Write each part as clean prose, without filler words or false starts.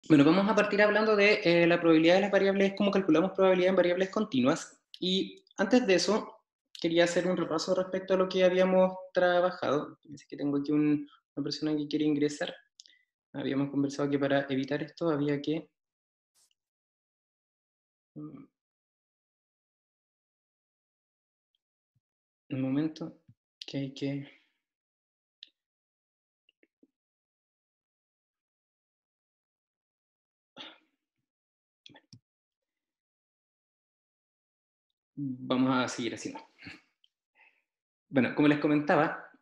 Bueno, vamos a partir hablando de la probabilidad de las variables, cómo calculamos probabilidad en variables continuas. Y antes de eso, quería hacer un repaso respecto a lo que habíamos trabajado. Fíjense que tengo aquí una persona que quiere ingresar. Habíamos conversado que para evitar esto había que... mm, un momento, que hay que... Vamos a seguir haciendo. Bueno, como les comentaba,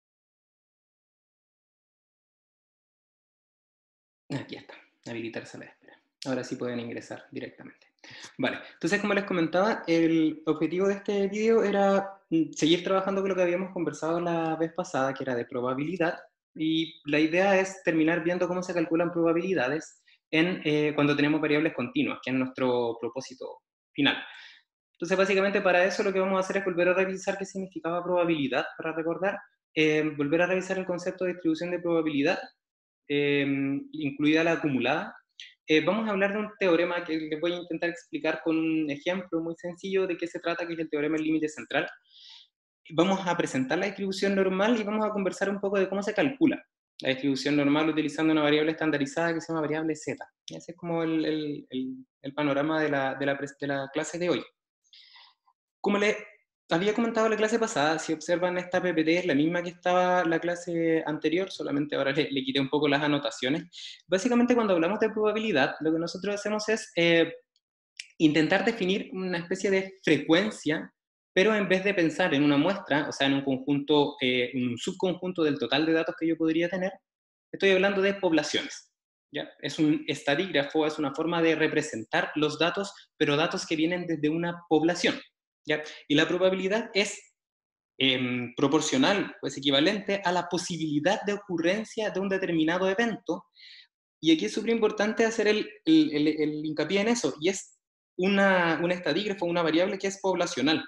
aquí está, habilitar sala de espera. Ahora sí pueden ingresar directamente. Vale, entonces como les comentaba, el objetivo de este vídeo era seguir trabajando con lo que habíamos conversado la vez pasada, que era de probabilidad, y la idea es terminar viendo cómo se calculan probabilidades cuando tenemos variables continuas, que es nuestro propósito final. Entonces, básicamente para eso lo que vamos a hacer es volver a revisar qué significaba probabilidad, para recordar, volver a revisar el concepto de distribución de probabilidad, eh, incluida la acumulada. Vamos a hablar de un teorema que les voy a intentar explicar con un ejemplo muy sencillo de qué se trata, que es el teorema del límite central. Vamos a presentar la distribución normal y vamos a conversar un poco de cómo se calcula la distribución normal utilizando una variable estandarizada que se llama variable z. Y ese es como el panorama de la clase de hoy. Como le había comentado la clase pasada, si observan esta PPT es la misma que estaba la clase anterior, solamente ahora le quité un poco las anotaciones. Básicamente cuando hablamos de probabilidad, lo que nosotros hacemos es intentar definir una especie de frecuencia, pero en vez de pensar en una muestra, o sea, en un conjunto, en un subconjunto del total de datos que yo podría tener, estoy hablando de poblaciones. ¿Ya? Es un estadígrafo, es una forma de representar los datos, pero datos que vienen desde una población. ¿Ya? Y la probabilidad es proporcional, pues equivalente a la posibilidad de ocurrencia de un determinado evento. Y aquí es súper importante hacer el hincapié en eso, y es un estadígrafo, una variable que es poblacional.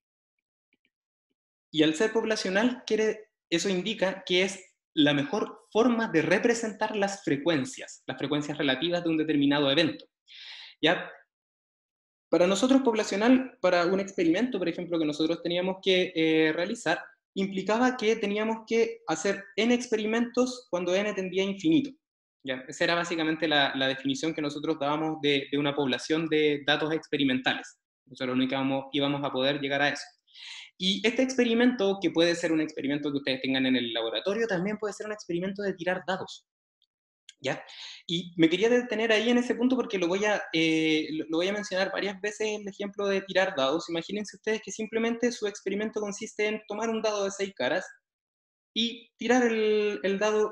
Y al ser poblacional, eso indica que es la mejor forma de representar las frecuencias relativas de un determinado evento. ¿Ya? Para nosotros poblacional, para un experimento, por ejemplo, que nosotros teníamos que realizar, implicaba que teníamos que hacer n experimentos cuando n tendía a infinito. ¿Ya? Esa era básicamente la definición que nosotros dábamos de una población de datos experimentales. Nosotros no íbamos a poder llegar a eso. Y este experimento, que puede ser un experimento que ustedes tengan en el laboratorio, también puede ser un experimento de tirar dados. ¿Ya? Y me quería detener ahí en ese punto porque lo voy a mencionar varias veces el ejemplo de tirar dados. Imagínense ustedes que simplemente su experimento consiste en tomar un dado de 6 caras y tirar el dado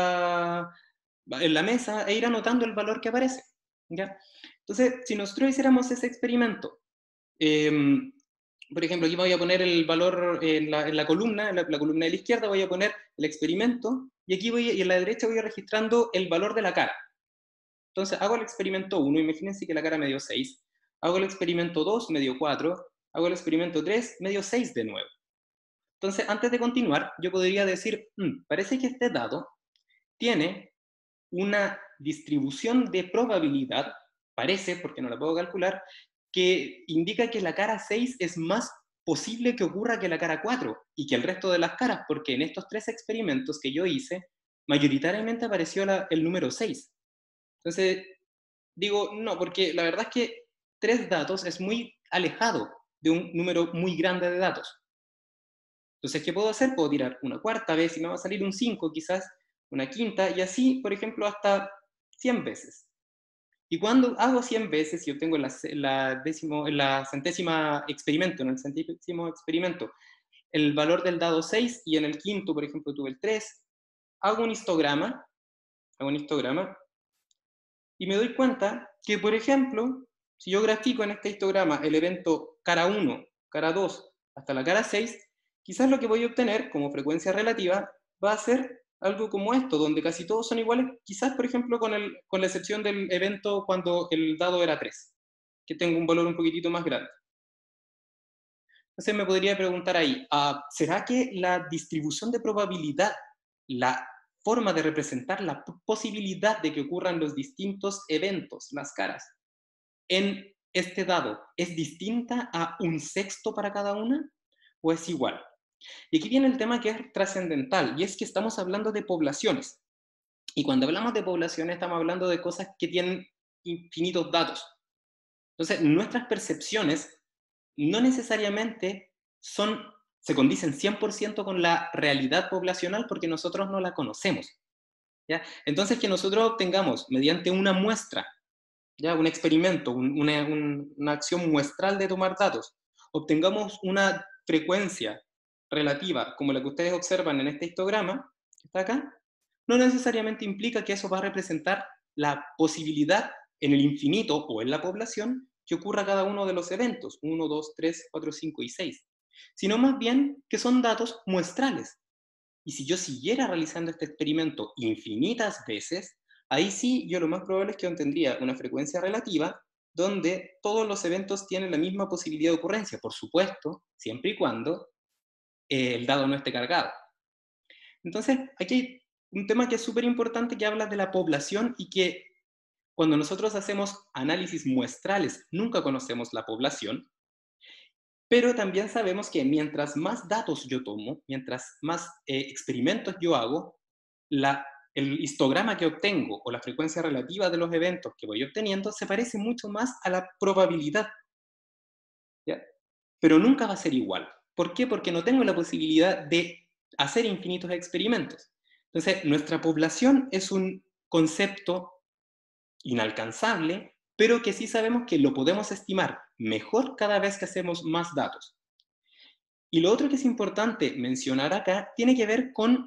en la mesa e ir anotando el valor que aparece. ¿Ya? Entonces, si nosotros hiciéramos ese experimento, em, por ejemplo, aquí voy a poner el valor en la columna, en la columna de la izquierda voy a poner el experimento, y aquí y en la derecha voy a registrando el valor de la cara. Entonces hago el experimento 1, imagínense que la cara me dio 6, hago el experimento 2, me dio 4, hago el experimento 3, me dio 6 de nuevo. Entonces, antes de continuar, yo podría decir, parece que este dado tiene una distribución de probabilidad, parece, porque no la puedo calcular, que indica que la cara 6 es más posible que ocurra que la cara 4 y que el resto de las caras, porque en estos 3 experimentos que yo hice, mayoritariamente apareció el número 6. Entonces, digo, no, porque la verdad es que 3 datos es muy alejado de un número muy grande de datos. Entonces, ¿qué puedo hacer? Puedo tirar una cuarta vez y me va a salir un 5 quizás, una quinta, y así, por ejemplo, hasta 100 veces. Y cuando hago 100 veces y obtengo la centésima experimento, en el centésimo experimento, el valor del dado 6 y en el quinto, por ejemplo, tuve el 3, hago hago un histograma y me doy cuenta que, por ejemplo, si yo grafico en este histograma el evento cara 1, cara 2, hasta la cara 6, quizás lo que voy a obtener como frecuencia relativa va a ser algo como esto, donde casi todos son iguales, quizás, por ejemplo, con la excepción del evento cuando el dado era 3, que tengo un valor un poquitito más grande. Entonces me podría preguntar ahí, ¿será que la distribución de probabilidad, la forma de representar la posibilidad de que ocurran los distintos eventos, las caras, en este dado, ¿es distinta a un sexto para cada una o es igual? Y aquí viene el tema que es trascendental, y es que estamos hablando de poblaciones. Y cuando hablamos de poblaciones estamos hablando de cosas que tienen infinitos datos. Entonces, nuestras percepciones no necesariamente se condicen 100% con la realidad poblacional porque nosotros no la conocemos. ¿Ya? Entonces, que nosotros obtengamos mediante una muestra, ¿ya? Un experimento, una acción muestral de tomar datos, obtengamos una frecuencia relativa como la que ustedes observan en este histograma, que está acá, no necesariamente implica que eso va a representar la posibilidad en el infinito o en la población que ocurra cada uno de los eventos, 1, 2, 3, 4, 5 y 6, sino más bien que son datos muestrales. Y si yo siguiera realizando este experimento infinitas veces, ahí sí yo lo más probable es que obtendría una frecuencia relativa donde todos los eventos tienen la misma posibilidad de ocurrencia, por supuesto, siempre y cuando el dado no esté cargado. Entonces, aquí hay un tema que es súper importante que habla de la población y que cuando nosotros hacemos análisis muestrales nunca conocemos la población, pero también sabemos que mientras más datos yo tomo, mientras más experimentos yo hago, el histograma que obtengo o la frecuencia relativa de los eventos que voy obteniendo se parece mucho más a la probabilidad, ¿ya? Pero nunca va a ser igual. ¿Por qué? Porque no tengo la posibilidad de hacer infinitos experimentos. Entonces, nuestra población es un concepto inalcanzable, pero que sí sabemos que lo podemos estimar mejor cada vez que hacemos más datos. Y lo otro que es importante mencionar acá tiene que ver con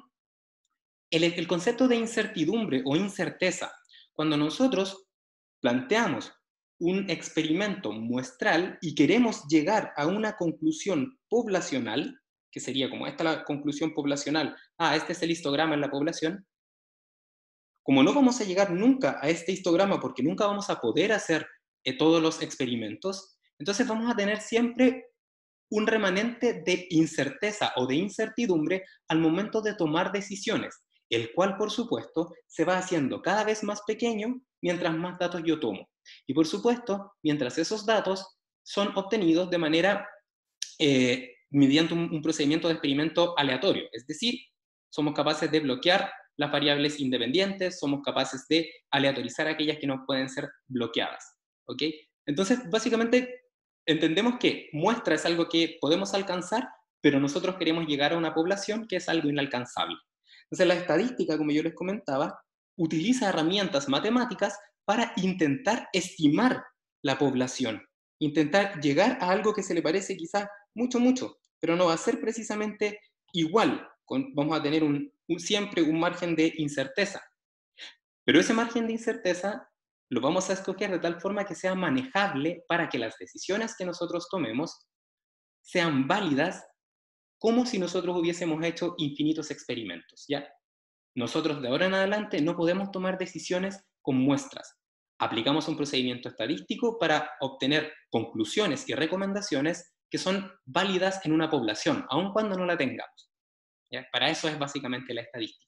el concepto de incertidumbre o incerteza. Cuando nosotros planteamos un experimento muestral y queremos llegar a una conclusión poblacional, que sería como esta la conclusión poblacional, este es el histograma en la población, como no vamos a llegar nunca a este histograma porque nunca vamos a poder hacer todos los experimentos, entonces vamos a tener siempre un remanente de incerteza o de incertidumbre al momento de tomar decisiones, el cual, por supuesto, se va haciendo cada vez más pequeño mientras más datos yo tomo. Y, por supuesto, mientras esos datos son obtenidos de manera mediante un procedimiento de experimento aleatorio, es decir, somos capaces de bloquear las variables independientes, somos capaces de aleatorizar aquellas que no pueden ser bloqueadas. ¿Ok? Entonces, básicamente, entendemos que muestra es algo que podemos alcanzar, pero nosotros queremos llegar a una población que es algo inalcanzable. Entonces, la estadística, como yo les comentaba, utiliza herramientas matemáticas para intentar estimar la población, intentar llegar a algo que se le parece quizás mucho, mucho, pero no va a ser precisamente igual. Vamos a tener siempre un margen de incerteza. Pero ese margen de incerteza lo vamos a escoger de tal forma que sea manejable para que las decisiones que nosotros tomemos sean válidas como si nosotros hubiésemos hecho infinitos experimentos, ¿ya? Nosotros de ahora en adelante no podemos tomar decisiones con muestras. Aplicamos un procedimiento estadístico para obtener conclusiones y recomendaciones que son válidas en una población, aun cuando no la tengamos, ¿ya? Para eso es básicamente la estadística.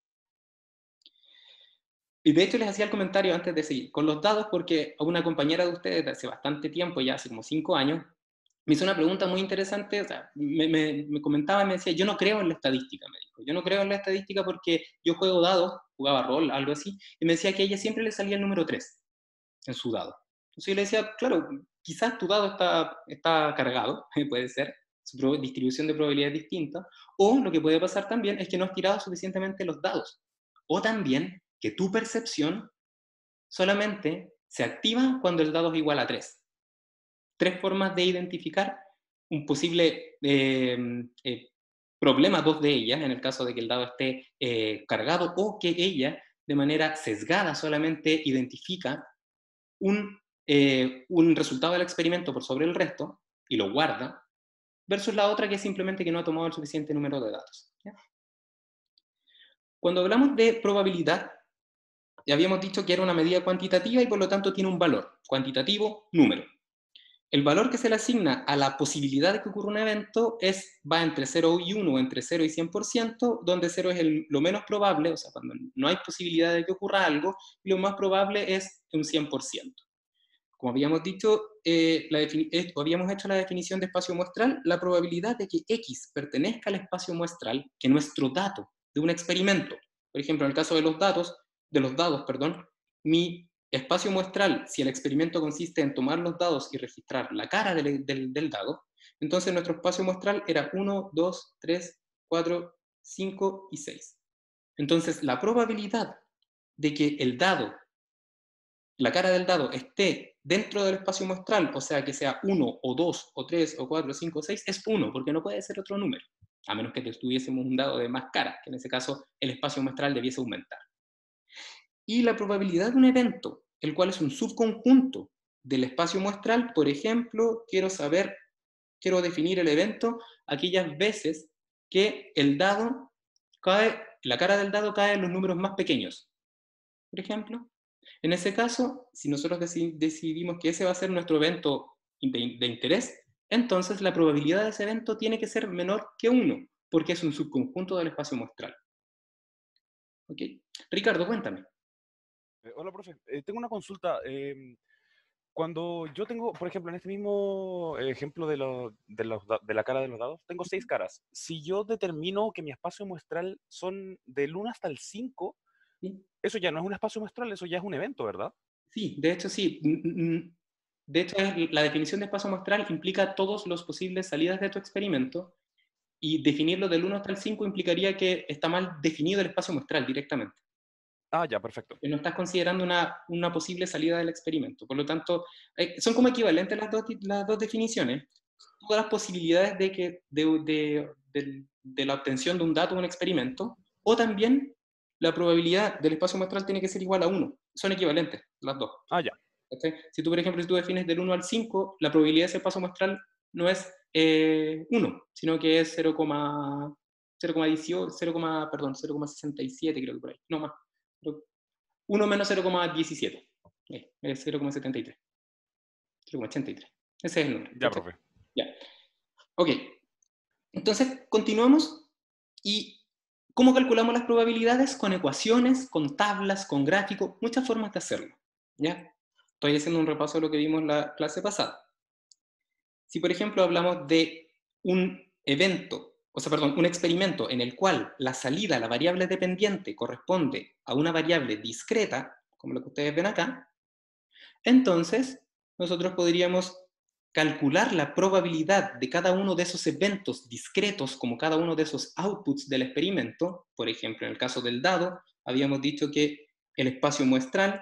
Y de hecho les hacía el comentario antes de seguir con los dados porque a una compañera de ustedes de hace bastante tiempo, ya hace como 5 años, me hizo una pregunta muy interesante, o sea, me comentaba y me decía, yo no creo en la estadística, me dijo, yo no creo en la estadística porque yo juego dados, jugaba rol, algo así, y me decía que a ella siempre le salía el número 3 en su dado. Entonces yo le decía, claro, quizás tu dado está cargado, puede ser, su distribución de probabilidad es distinta, o lo que puede pasar también es que no has tirado suficientemente los dados, o también que tu percepción solamente se activa cuando el dado es igual a 3. 3 formas de identificar un posible problema, 2 de ellas, en el caso de que el dado esté cargado o que ella, de manera sesgada, solamente identifica un resultado del experimento por sobre el resto y lo guarda, versus la otra que es simplemente que no ha tomado el suficiente número de datos. ¿Ya? Cuando hablamos de probabilidad, ya habíamos dicho que era una medida cuantitativa y por lo tanto tiene un valor, cuantitativo, número. el valor que se le asigna a la posibilidad de que ocurra un evento va entre 0 y 1, entre 0 y 100%, donde 0 es lo menos probable, o sea, cuando no hay posibilidad de que ocurra algo, y lo más probable es un 100%. Como habíamos dicho, habíamos hecho la definición de espacio muestral, la probabilidad de que X pertenezca al espacio muestral, que nuestro dato de un experimento, por ejemplo, en el caso de los dados, mi espacio muestral, si el experimento consiste en tomar los dados y registrar la cara del dado, entonces nuestro espacio muestral era 1, 2, 3, 4, 5 y 6. Entonces, la probabilidad de que la cara del dado esté dentro del espacio muestral, o sea, que sea 1 o 2 o 3 o 4 o 5 o 6, es 1, porque no puede ser otro número, a menos que tuviésemos un dado de más caras, que en ese caso el espacio muestral debiese aumentar. Y la probabilidad de un evento, el cual es un subconjunto del espacio muestral, por ejemplo, quiero definir el evento aquellas veces que la cara del dado cae en los números más pequeños, por ejemplo. En ese caso, si nosotros decidimos que ese va a ser nuestro evento de interés, entonces la probabilidad de ese evento tiene que ser menor que 1, porque es un subconjunto del espacio muestral. ¿Ok? Ricardo, cuéntame. Hola, profe. Tengo una consulta. Cuando yo tengo, por ejemplo, en este mismo ejemplo de la cara de los dados, tengo 6 caras. Si yo determino que mi espacio muestral son del 1 hasta el 5, ¿Sí? eso ya no es un espacio muestral, eso ya es un evento, ¿verdad? Sí, de hecho sí. De hecho, la definición de espacio muestral implica todas las posibles salidas de tu experimento, y definirlo del 1 hasta el 5 implicaría que está mal definido el espacio muestral directamente. Ah, ya, perfecto. Que no estás considerando una posible salida del experimento. Por lo tanto, son como equivalentes las dos definiciones. Todas las posibilidades de la obtención de un dato de un experimento, o también la probabilidad del espacio muestral tiene que ser igual a 1. Son equivalentes las dos. Ah, ya. ¿Okay? Si tú defines del 1 al 5, la probabilidad de ese espacio muestral no es 1, sino que es 0,18, 0,67, creo que por ahí. No más. 1 menos 0,17. Es 0,73. 0,83. Ese es el número. Ya, ¿Cachai? profe. Ya. Ok. Entonces, continuamos. ¿Y cómo calculamos las probabilidades? Con ecuaciones, con tablas, con gráficos, muchas formas de hacerlo. ¿Ya? Estoy haciendo un repaso de lo que vimos la clase pasada. Si, por ejemplo, hablamos de un un experimento en el cual la salida, la variable dependiente, corresponde a una variable discreta, como lo que ustedes ven acá, entonces nosotros podríamos calcular la probabilidad de cada uno de esos eventos discretos, como cada uno de esos outputs del experimento. Por ejemplo, en el caso del dado, habíamos dicho que el espacio muestral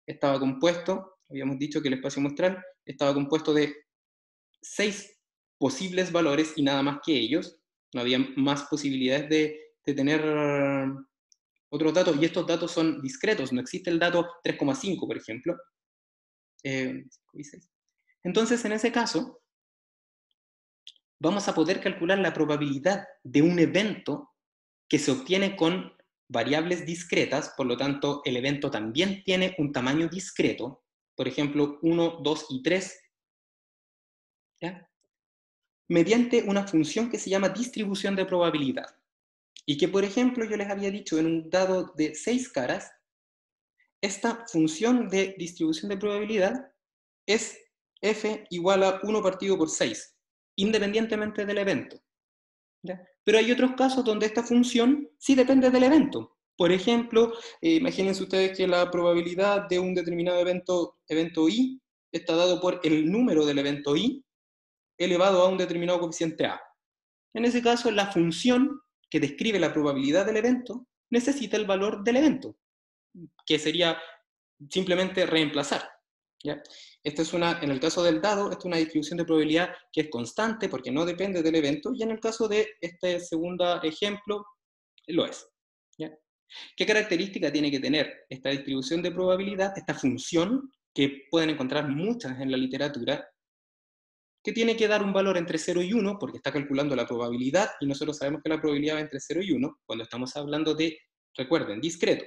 estaba compuesto de 6 posibles valores y nada más que ellos. No había más posibilidades de tener otros datos, y estos datos son discretos. No existe el dato 3,5, por ejemplo. 5 y 6. Entonces, en ese caso, vamos a poder calcular la probabilidad de un evento que se obtiene con variables discretas. Por lo tanto, el evento también tiene un tamaño discreto, por ejemplo, 1, 2 y 3, ¿ya? Mediante una función que se llama distribución de probabilidad. Y que, por ejemplo, yo les había dicho en un dado de 6 caras, esta función de distribución de probabilidad es f igual a 1 partido por 6, independientemente del evento. ¿Ya? Pero hay otros casos donde esta función sí depende del evento. Por ejemplo, imagínense ustedes que la probabilidad de un determinado evento i, está dado por el número del evento i elevado a un determinado coeficiente a. En ese caso, la función que describe la probabilidad del evento necesita el valor del evento, que sería simplemente reemplazar. ¿Ya? En el caso del dado, esta es una distribución de probabilidad que es constante porque no depende del evento, y en el caso de este segundo ejemplo, lo es. ¿Ya? ¿Qué característica tiene que tener esta distribución de probabilidad, esta función, que pueden encontrar muchas en la literatura, que tiene que dar un valor entre 0 y 1, porque está calculando la probabilidad, y nosotros sabemos que la probabilidad va entre 0 y 1, cuando estamos hablando de, recuerden, discreto,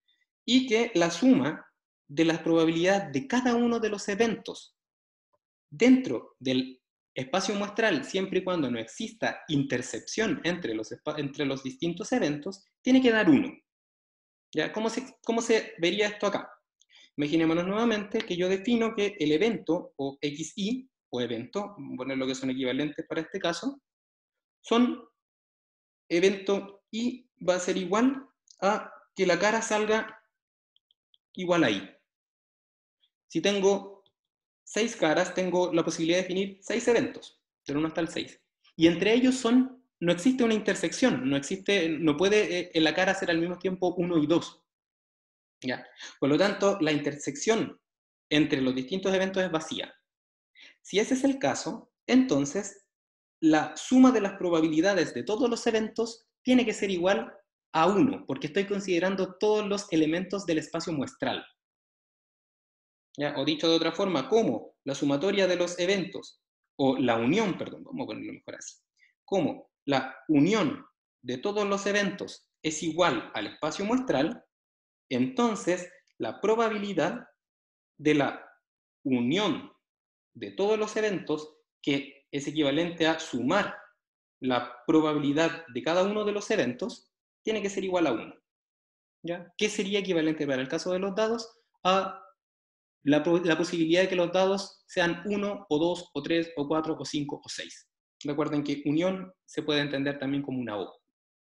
y que la suma de las probabilidades de cada uno de los eventos dentro del espacio muestral, siempre y cuando no exista intercepción entre los distintos eventos, tiene que dar 1. ¿Ya? ¿Cómo se vería esto acá? Imaginémonos nuevamente que yo defino que el evento, o xi, o evento, vamos a poner lo que son equivalentes para este caso, son evento i va a ser igual a que la cara salga igual a i. Si tengo 6 caras, tengo la posibilidad de definir 6 eventos, del 1 hasta el 6. Y entre ellos no existe una intersección, no puede en la cara ser al mismo tiempo 1 y 2. ¿Ya? Por lo tanto, la intersección entre los distintos eventos es vacía. Si ese es el caso, entonces la suma de las probabilidades de todos los eventos tiene que ser igual a 1, porque estoy considerando todos los elementos del espacio muestral. ¿Ya? O dicho de otra forma, como la sumatoria de los eventos, o la unión, perdón, vamos a ponerlo mejor así, como la unión de todos los eventos es igual al espacio muestral, entonces la probabilidad de la unión de todos los eventos, que es equivalente a sumar la probabilidad de cada uno de los eventos, tiene que ser igual a 1. ¿Ya? ¿Qué sería equivalente para el caso de los dados? A la posibilidad de que los dados sean 1, o 2, o 3, o 4, o 5, o 6. Recuerden que unión se puede entender también como una O.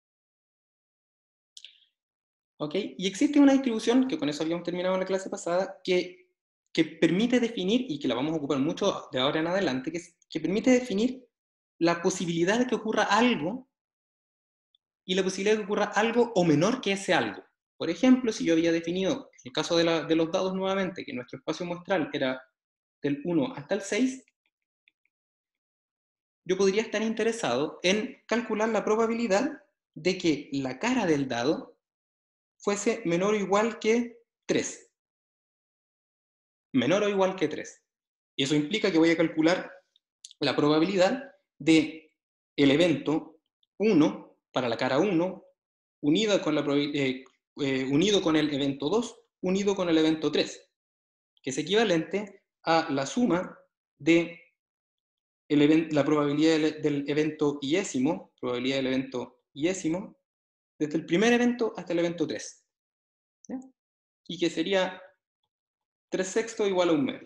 ¿Ok? Y existe una distribución, que con eso habíamos terminado en la clase pasada, que permite definir, y que la vamos a ocupar mucho de ahora en adelante, que permite definir la posibilidad de que ocurra algo, y la posibilidad de que ocurra algo o menor que ese algo. Por ejemplo, si yo había definido, en el caso de los dados nuevamente, que nuestro espacio muestral era del 1 hasta el 6, yo podría estar interesado en calcular la probabilidad de que la cara del dado fuese menor o igual que 3. Menor o igual que 3. Y eso implica que voy a calcular la probabilidad de el evento 1 para la cara 1 unido con el evento 2 unido con el evento 3, que es equivalente a la suma de la probabilidad del evento iésimo, desde el primer evento hasta el evento 3. ¿Ya? Y que sería 3 sextos igual a 1 medio.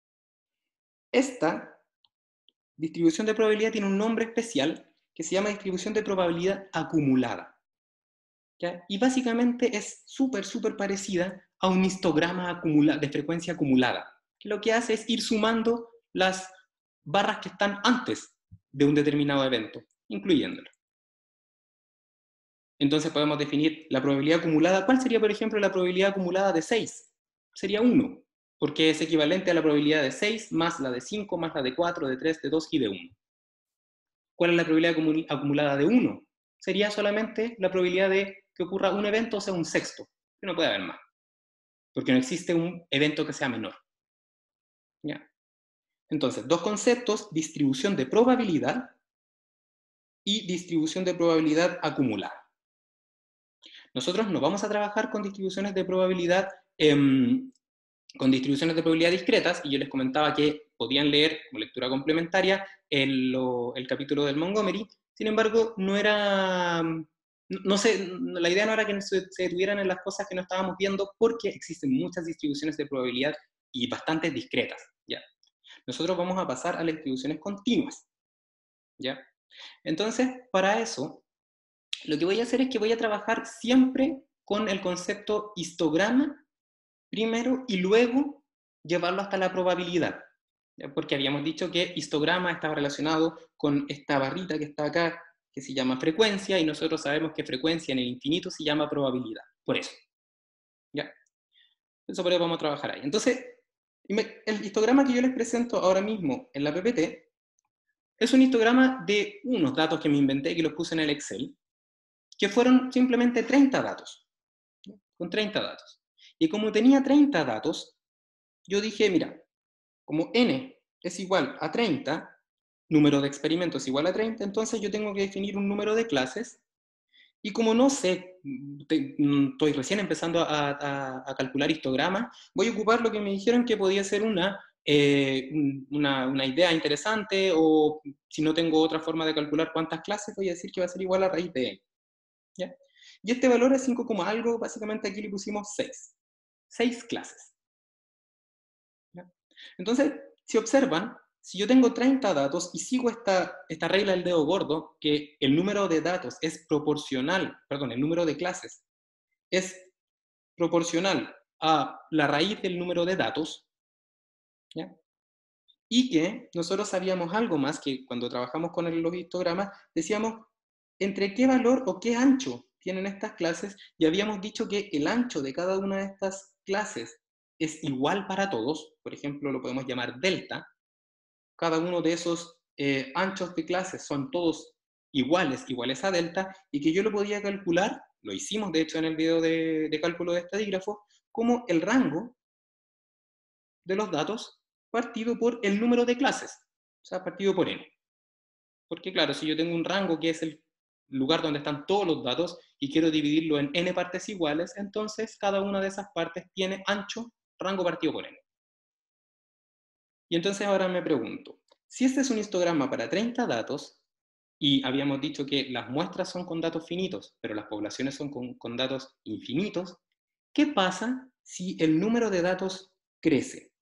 Esta distribución de probabilidad tiene un nombre especial que se llama distribución de probabilidad acumulada. ¿Ya? Y básicamente es súper parecida a un histograma de frecuencia acumulada, que lo que hace es ir sumando las barras que están antes de un determinado evento, incluyéndolo. Entonces podemos definir la probabilidad acumulada. ¿Cuál sería, por ejemplo, la probabilidad acumulada de 6? Sería 1, porque es equivalente a la probabilidad de 6 más la de 5 más la de 4, de 3, de 2 y de 1. ¿Cuál es la probabilidad acumulada de 1? Sería solamente la probabilidad de que ocurra un evento, o sea, un sexto, que no puede haber más, porque no existe un evento que sea menor. ¿Ya? Entonces, dos conceptos: distribución de probabilidad y distribución de probabilidad acumulada. Nosotros no vamos a trabajar con distribuciones de probabilidad discretas, y yo les comentaba que podían leer como lectura complementaria el capítulo del Montgomery. Sin embargo, la idea no era que se detuvieran en las cosas que no estábamos viendo, porque existen muchas distribuciones de probabilidad y bastante discretas. ¿Ya? Nosotros vamos a pasar a las distribuciones continuas. ¿Ya? Entonces, para eso, lo que voy a hacer es que voy a trabajar siempre con el concepto histograma primero y luego llevarlo hasta la probabilidad. ¿Ya? Porque habíamos dicho que histograma estaba relacionado con esta barrita que está acá, que se llama frecuencia, y nosotros sabemos que frecuencia en el infinito se llama probabilidad. Por eso. ¿Ya? Eso por eso vamos a trabajar ahí. Entonces, el histograma que yo les presento ahora mismo en la PPT es un histograma de unos datos que me inventé, que los puse en el Excel, que fueron simplemente 30 datos. ¿Ya? Con 30 datos. Y como tenía 30 datos, yo dije, mira, como n es igual a 30, número de experimentos igual a 30, entonces yo tengo que definir un número de clases, y como no sé, estoy recién empezando a calcular histogramas, voy a ocupar lo que me dijeron que podía ser una una idea interesante, o si no tengo otra forma de calcular cuántas clases, voy a decir que va a ser igual a raíz de n. ¿Ya? Y este valor es 5, algo, básicamente aquí le pusimos 6. 6 clases. ¿Ya? Entonces, si observan, si yo tengo 30 datos y sigo esta regla del dedo gordo, que el número de datos es proporcional, perdón, el número de clases es proporcional a la raíz del número de datos, ¿ya? Y que nosotros sabíamos algo más, que cuando trabajamos con los histogramas, decíamos entre qué valor o qué ancho tienen estas clases, y habíamos dicho que el ancho de cada una de estas clases es igual para todos. Por ejemplo, lo podemos llamar delta. Cada uno de esos anchos de clases son todos iguales a delta, y que yo lo podía calcular, lo hicimos de hecho en el video de cálculo de estadígrafo, como el rango de los datos partido por el número de clases, o sea, partido por n. Porque claro, si yo tengo un rango que es el lugar donde están todos los datos y quiero dividirlo en n partes iguales, entonces cada una de esas partes tiene ancho rango partido por n. Y entonces ahora me pregunto, si este es un histograma para 30 datos, y habíamos dicho que las muestras son con datos finitos, pero las poblaciones son con datos infinitos, ¿qué pasa si el número de datos crece?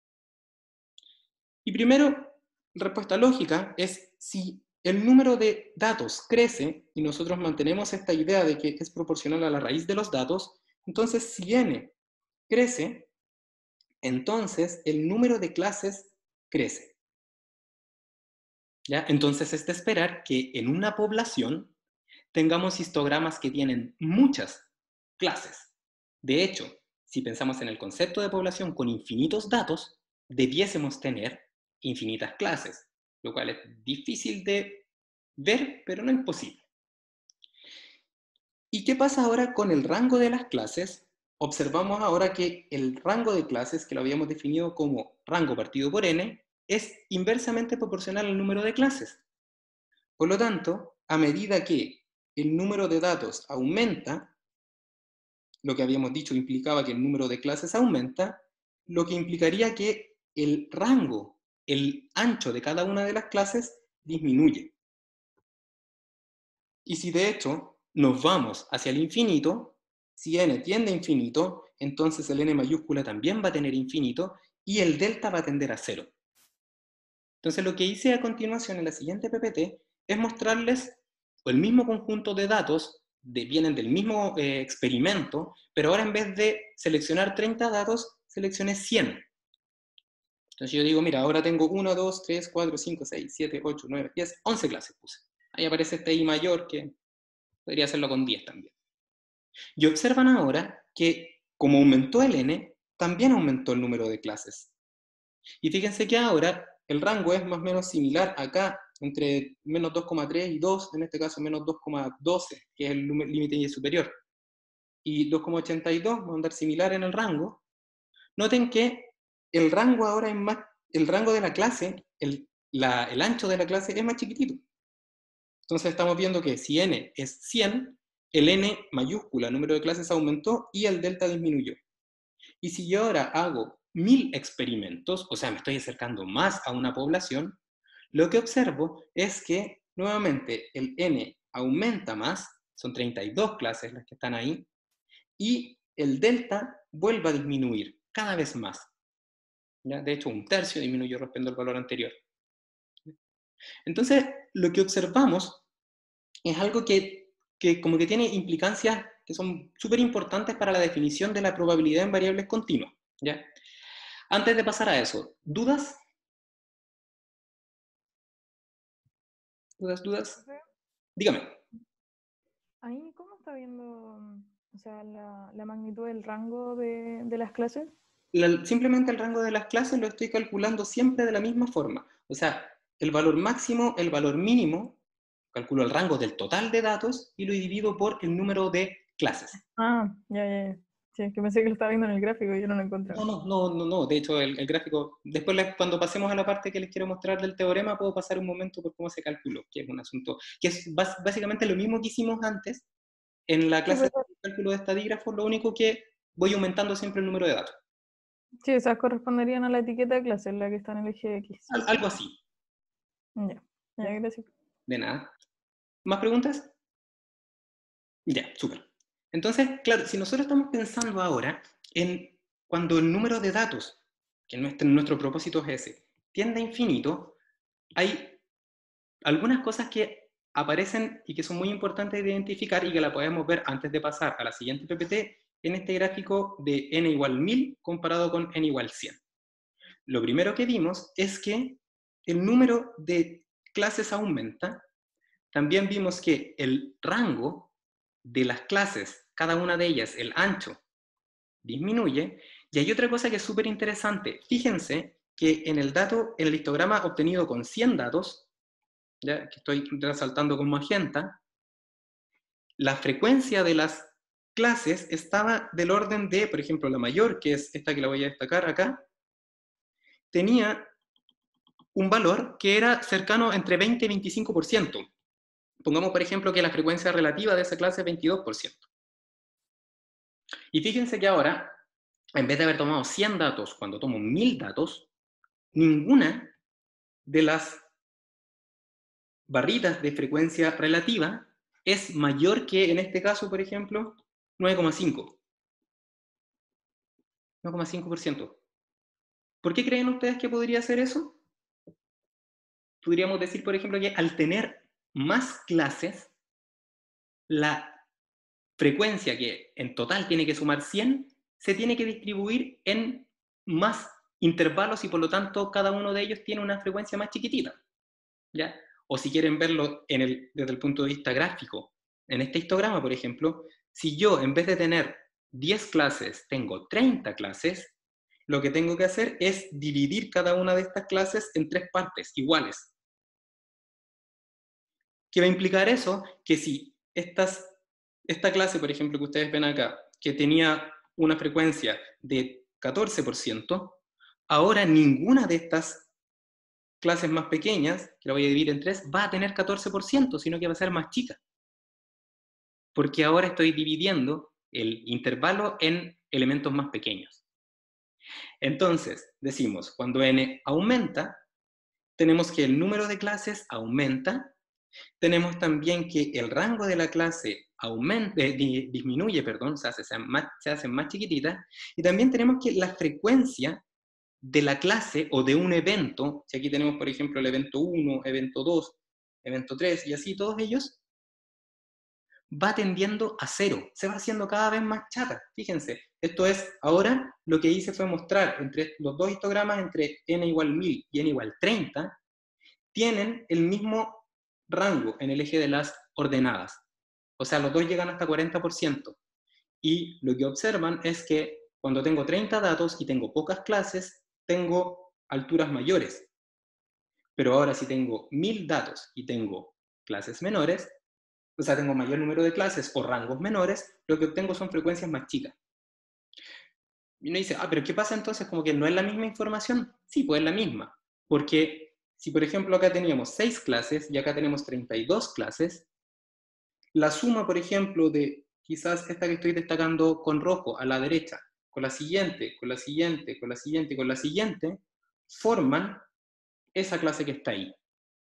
Y primero, respuesta lógica es: si el número de datos crece y nosotros mantenemos esta idea de que es proporcional a la raíz de los datos, entonces si n crece, entonces el número de clases crece. ¿Ya? Entonces es de esperar que en una población tengamos histogramas que tienen muchas clases. De hecho, si pensamos en el concepto de población con infinitos datos, debiésemos tener infinitas clases, lo cual es difícil de ver, pero no imposible. ¿Y qué pasa ahora con el rango de las clases? Observamos ahora que el rango de clases, que lo habíamos definido como rango partido por n, es inversamente proporcional al número de clases. Por lo tanto, a medida que el número de datos aumenta, lo que habíamos dicho implicaba que el número de clases aumenta, lo que implicaría que el rango, el ancho de cada una de las clases disminuye. Y si de hecho nos vamos hacia el infinito, si n tiende a infinito, entonces el n mayúscula también va a tener infinito y el delta va a tender a cero. Entonces lo que hice a continuación en la siguiente PPT es mostrarles el mismo conjunto de datos, vienen del mismo experimento, pero ahora en vez de seleccionar 30 datos, seleccioné 100. Entonces yo digo, mira, ahora tengo 1, 2, 3, 4, 5, 6, 7, 8, 9, 10, 11 clases puse. Ahí aparece este i mayor, que podría hacerlo con 10 también. Y observan ahora que como aumentó el n, también aumentó el número de clases. Y fíjense que ahora el rango es más o menos similar acá, entre menos 2,3 y 2, en este caso menos 2,12, que es el límite superior. Y 2,82 va a andar similar en el rango. Noten que el rango ahora es más, el rango de la clase, el ancho de la clase es más chiquitito. Entonces estamos viendo que si n es 100, el n mayúscula, número de clases, aumentó y el delta disminuyó. Y si yo ahora hago 1000 experimentos, o sea, me estoy acercando más a una población, lo que observo es que nuevamente el n aumenta más, son 32 clases las que están ahí, y el delta vuelve a disminuir cada vez más. ¿Ya? De hecho, un tercio disminuyó respecto al valor anterior. Entonces, lo que observamos es algo que como que tiene implicancias que son súper importantes para la definición de la probabilidad en variables continuas. ¿Ya? Antes de pasar a eso, ¿dudas? ¿Dudas, dudas? Profe, Dígame. ahí, ¿cómo está viendo, o sea, la magnitud del rango de las clases? Simplemente el rango de las clases lo estoy calculando siempre de la misma forma. O sea, el valor máximo, el valor mínimo, calculo el rango del total de datos y lo divido por el número de clases. Ah, ya, ya, ya. Sí, es que pensé que lo estaba viendo en el gráfico y yo no lo encontraba. No. De hecho, el gráfico, después cuando pasemos a la parte que les quiero mostrar del teorema, puedo pasar un momento por cómo se calculó, que es un asunto, que es básicamente lo mismo que hicimos antes en la Sí, clase pues, de cálculo de estadígrafos, lo único que voy aumentando siempre el número de datos. Sí, esas corresponderían a la etiqueta de clase, la que está en el eje X. Algo así. Ya, ya, gracias. De nada. ¿Más preguntas? Ya, súper. Entonces, claro, si nosotros estamos pensando ahora en cuando el número de datos, que nuestro propósito es ese, tiende a infinito, hay algunas cosas que aparecen y que son muy importantes de identificar y que la podemos ver antes de pasar a la siguiente PPT en este gráfico de n igual 1000 comparado con n igual 100. Lo primero que vimos es que el número de clases aumenta. También vimos que el rango de las clases, cada una de ellas, el ancho, disminuye. Y hay otra cosa que es súper interesante. Fíjense que en el histograma obtenido con 100 datos, ¿ya? Que estoy resaltando con magenta, la frecuencia de las clases estaba del orden de, por ejemplo, la mayor, que es esta que la voy a destacar acá, tenía un valor que era cercano entre 20 y 25%. Pongamos, por ejemplo, que la frecuencia relativa de esa clase es 22%. Y fíjense que ahora, en vez de haber tomado 100 datos, cuando tomo 1000 datos, ninguna de las barritas de frecuencia relativa es mayor que, en este caso, por ejemplo, 9,5. 9,5%. ¿Por qué creen ustedes que podría ser eso? Podríamos decir, por ejemplo, que al tener más clases, la frecuencia que en total tiene que sumar 100, se tiene que distribuir en más intervalos y por lo tanto cada uno de ellos tiene una frecuencia más chiquitita, ¿ya? O si quieren verlo desde el punto de vista gráfico, en este histograma, por ejemplo, si yo en vez de tener 10 clases tengo 30 clases, lo que tengo que hacer es dividir cada una de estas clases en 3 partes iguales. ¿Qué va a implicar eso? Que si esta clase, por ejemplo, que ustedes ven acá, que tenía una frecuencia de 14%, ahora ninguna de estas clases más pequeñas, que la voy a dividir en 3, va a tener 14%, sino que va a ser más chica. Porque ahora estoy dividiendo el intervalo en elementos más pequeños. Entonces, decimos, cuando n aumenta, tenemos que el número de clases aumenta. Tenemos también que el rango de la clase disminuye, se hace más chiquitita, y también tenemos que la frecuencia de la clase o de un evento, si aquí tenemos por ejemplo el evento 1, evento 2, evento 3 y así todos ellos, va tendiendo a cero, se va haciendo cada vez más chata. Fíjense, esto es, ahora lo que hice fue mostrar entre los dos histogramas, entre n igual 1000 y n igual 30, tienen el mismo rango en el eje de las ordenadas. O sea, los dos llegan hasta 40%. Y lo que observan es que cuando tengo 30 datos y tengo pocas clases, tengo alturas mayores. Pero ahora si tengo 1000 datos y tengo clases menores, o sea, tengo mayor número de clases o rangos menores, lo que obtengo son frecuencias más chicas. Y uno dice, pero ¿qué pasa entonces? ¿Como que no es la misma información? Sí, pues es la misma. Porque si, por ejemplo, acá teníamos 6 clases y acá tenemos 32 clases, la suma, por ejemplo, de quizás esta que estoy destacando con rojo a la derecha, con la siguiente, con la siguiente, con la siguiente, con la siguiente, forman esa clase que está ahí.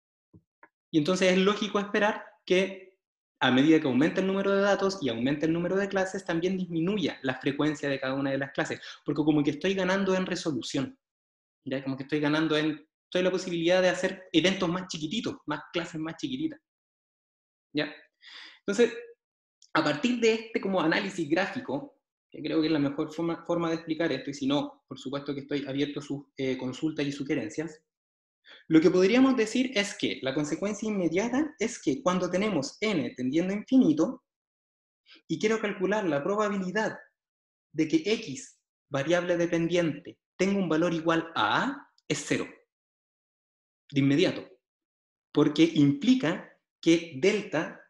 Y entonces es lógico esperar que a medida que aumenta el número de datos y aumenta el número de clases, también disminuya la frecuencia de cada una de las clases, porque como que estoy ganando en resolución, ¿ya? Como que estoy ganando estoy la posibilidad de hacer eventos más chiquititos, más clases más chiquititas, ¿ya? Entonces, a partir de este como análisis gráfico, que creo que es la mejor forma de explicar esto, y si no, por supuesto que estoy abierto a sus consultas y sugerencias, lo que podríamos decir es que la consecuencia inmediata es que cuando tenemos n tendiendo a infinito y quiero calcular la probabilidad de que x, variable dependiente, tenga un valor igual a, es cero, de inmediato, porque implica que delta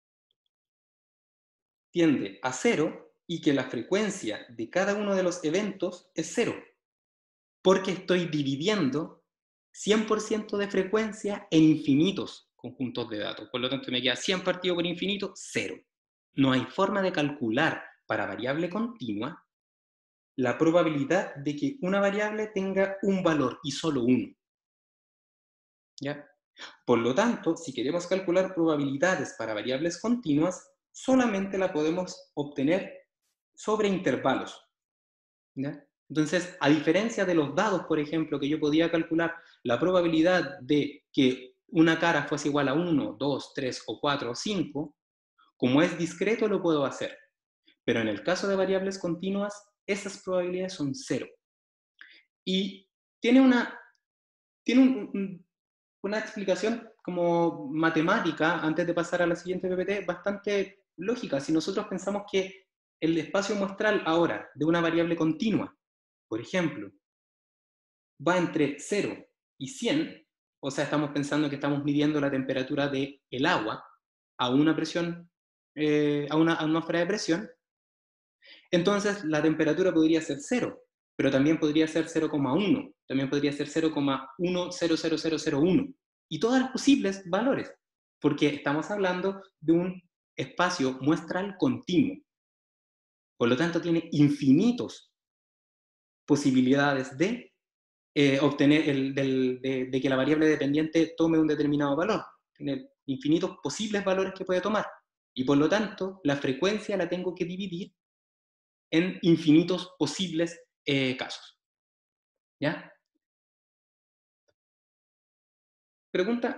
tiende a cero y que la frecuencia de cada uno de los eventos es cero, porque estoy dividiendo 100% de frecuencia en infinitos conjuntos de datos. Por lo tanto, me queda 100 partido por infinito, cero. No hay forma de calcular para variable continua la probabilidad de que una variable tenga un valor y solo uno. ¿Ya? Por lo tanto, si queremos calcular probabilidades para variables continuas, solamente la podemos obtener sobre intervalos. ¿Ya? Entonces, a diferencia de los dados, por ejemplo, que yo podía calcular la probabilidad de que una cara fuese igual a 1, 2, 3 o 4 o 5, como es discreto lo puedo hacer. Pero en el caso de variables continuas, esas probabilidades son cero. Y tiene una explicación como matemática, antes de pasar a la siguiente PPT, bastante lógica. Si nosotros pensamos que el espacio muestral ahora de una variable continua, por ejemplo, va entre 0 y 100, o sea, estamos pensando que estamos midiendo la temperatura del agua a una presión, a una atmósfera de presión, entonces la temperatura podría ser 0, pero también podría ser 0,1, también podría ser 0,100001, y todas las posibles valores, porque estamos hablando de un espacio muestral continuo. Por lo tanto, tiene infinitos posibilidades de obtener de que la variable dependiente tome un determinado valor. Tiene infinitos posibles valores que puede tomar. Y por lo tanto, la frecuencia la tengo que dividir en infinitos posibles casos. ¿Ya? ¿Pregunta?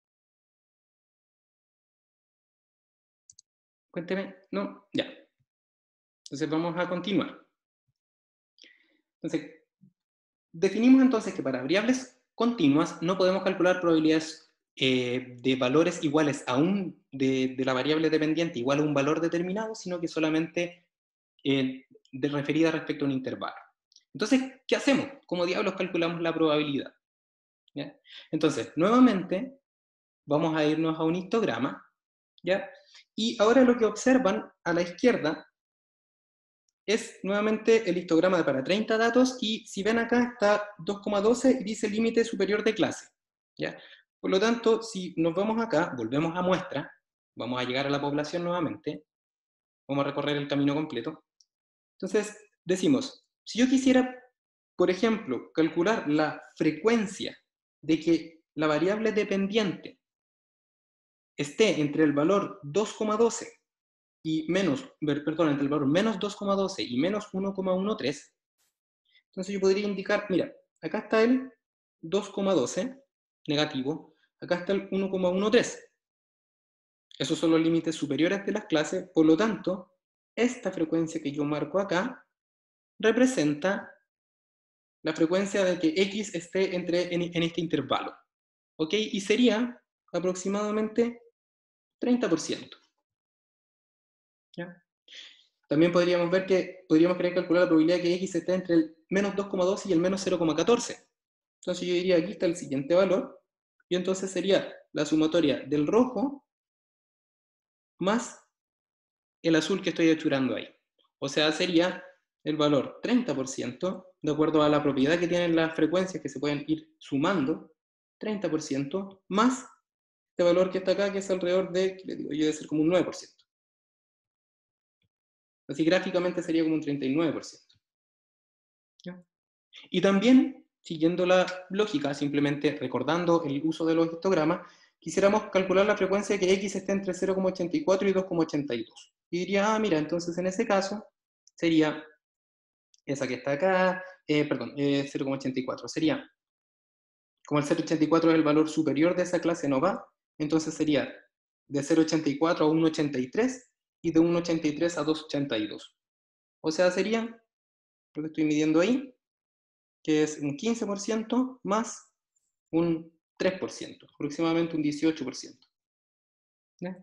Cuénteme. ¿No? Ya. Entonces vamos a continuar. Entonces, definimos entonces que para variables continuas no podemos calcular probabilidades de valores iguales a de la variable dependiente igual a un valor determinado, sino que solamente referida respecto a un intervalo. Entonces, ¿qué hacemos? ¿Cómo diablos calculamos la probabilidad? ¿Ya? Entonces, nuevamente, vamos a irnos a un histograma, ¿ya? Y ahora lo que observan a la izquierda es nuevamente el histograma para 30 datos, y si ven acá está 2,12 y dice límite superior de clase, ¿ya? Por lo tanto, si nos vamos acá, volvemos a muestra, vamos a llegar a la población nuevamente, vamos a recorrer el camino completo. Entonces, decimos, si yo quisiera, por ejemplo, calcular la frecuencia de que la variable dependiente esté entre el valor 2,12 y entre el valor menos 2,12 y menos 1,13, entonces yo podría indicar, mira, acá está el 2,12 negativo, acá está el 1,13. Esos son los límites superiores de las clases, por lo tanto, esta frecuencia que yo marco acá representa la frecuencia de que X esté en este intervalo. ¿Ok? Y sería aproximadamente 30%. ¿Ya? También podríamos ver que podríamos querer calcular la probabilidad de que X esté entre el menos 2,12 y el menos 0,14. Entonces yo diría, aquí está el siguiente valor, y entonces sería la sumatoria del rojo más el azul que estoy hechurando ahí. O sea, sería el valor 30%, de acuerdo a la propiedad que tienen las frecuencias que se pueden ir sumando, 30% más este valor que está acá, que es alrededor de, ¿qué le digo yo? Debe ser como un 9%. Así gráficamente sería como un 39%. ¿Ya? Y también, siguiendo la lógica, simplemente recordando el uso de los histogramas, quisiéramos calcular la frecuencia de que X esté entre 0,84 y 2,82. Y diría, ah, mira, entonces en ese caso sería esa que está acá, 0,84. Sería, como el 0,84 es el valor superior de esa clase no va, entonces sería de 0,84 a 1,83 y de 1,83 a 2,82. O sea, sería, lo que estoy midiendo ahí, que es un 15% más un 3%, aproximadamente un 18%. ¿Ya?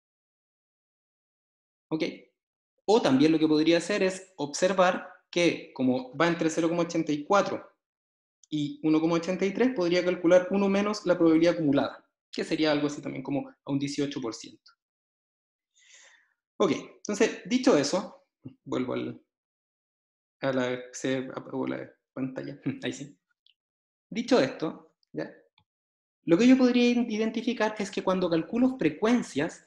¿Ok? O también lo que podría hacer es observar que como va entre 0,84 y 1,83, podría calcular 1 menos la probabilidad acumulada, que sería algo así también como a un 18%. Ok, entonces, dicho eso, vuelvo se apagó la pantalla, ahí sí. Dicho esto, ¿ya? Lo que yo podría identificar es que cuando calculo frecuencias,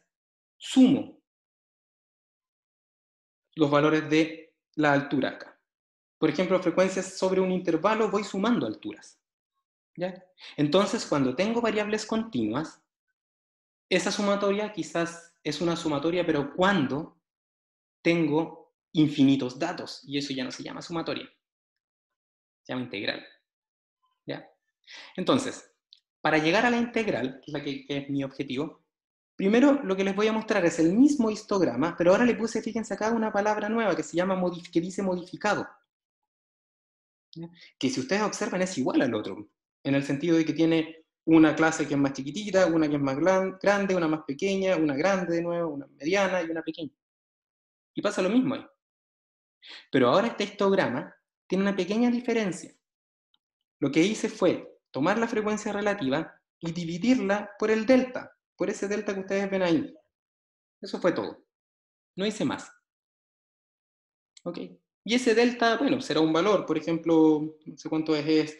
sumo los valores de la altura acá. por ejemplo, frecuencias sobre un intervalo, voy sumando alturas. ¿Ya? Entonces, cuando tengo variables continuas, esa sumatoria quizás es una sumatoria, pero cuando tengo infinitos datos, y eso ya no se llama sumatoria, se llama integral. ¿Ya? Entonces, para llegar a la integral, que es mi objetivo, primero lo que les voy a mostrar es el mismo histograma, pero ahora le puse, fíjense acá, una palabra nueva que se llama, que dice modificado. ¿Ya? Que si ustedes observan es igual al otro, en el sentido de que tiene una clase que es más chiquitita, una que es más grande, una más pequeña, una grande de nuevo, una mediana y una pequeña. Y pasa lo mismo ahí. Pero ahora este histograma tiene una pequeña diferencia. Lo que hice fue tomar la frecuencia relativa y dividirla por el delta, por ese delta que ustedes ven ahí. Eso fue todo. No hice más. ¿Ok? Y ese delta, bueno, será un valor, por ejemplo, no sé cuánto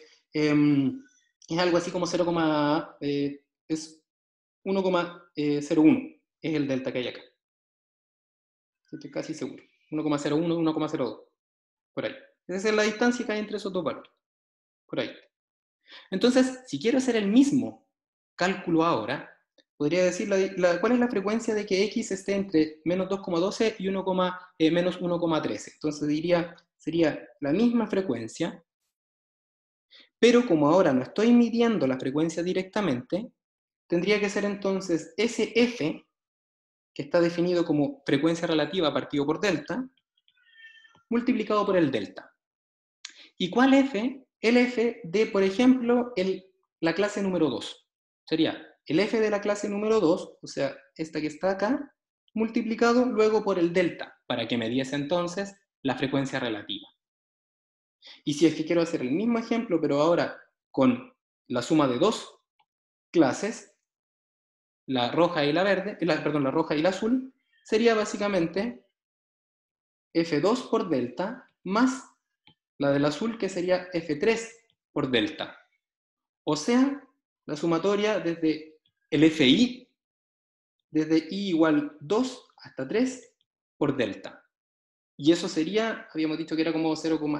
es algo así como 0, es 1,01, es el delta que hay acá. Estoy casi seguro. 1,01, 1,02, por ahí. Esa es la distancia que hay entre esos dos valores. Por ahí. Entonces, si quiero hacer el mismo cálculo ahora, podría decir cuál es la frecuencia de que x esté entre menos 2,12 y menos 1,13. Entonces sería la misma frecuencia, pero como ahora no estoy midiendo la frecuencia directamente, tendría que ser entonces ese f, que está definido como frecuencia relativa partido por delta, multiplicado por el delta. ¿Y cuál f? El f de, por ejemplo, la clase número 2. Sería el f de la clase número 2, o sea, esta que está acá, multiplicado luego por el delta, para que me diese entonces la frecuencia relativa. Y si es que quiero hacer el mismo ejemplo, pero ahora con la suma de dos clases, la roja y la verde, perdón, la roja y la azul, sería básicamente f2 por delta más la del azul, que sería f3 por delta. O sea, la sumatoria desde el FI, desde I igual 2 hasta 3 por delta. Y eso sería, habíamos dicho que era como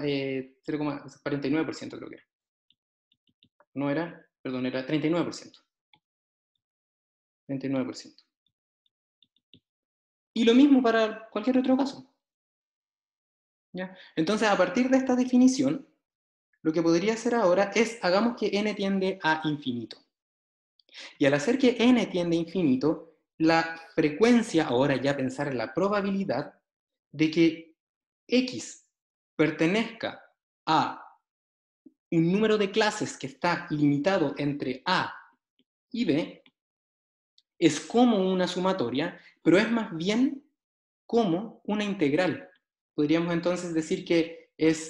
0,49%, creo que era. No era, perdón, era 39%. 39%. Y lo mismo para cualquier otro caso. ¿Ya? Entonces, a partir de esta definición, lo que podría hacer ahora es, hagamos que n tiende a infinito. Y al hacer que n tiende a infinito, la frecuencia, ahora ya pensar en la probabilidad de que x pertenezca a un número de clases que está limitado entre a y b, es como una sumatoria, pero es más bien como una integral. Podríamos entonces decir que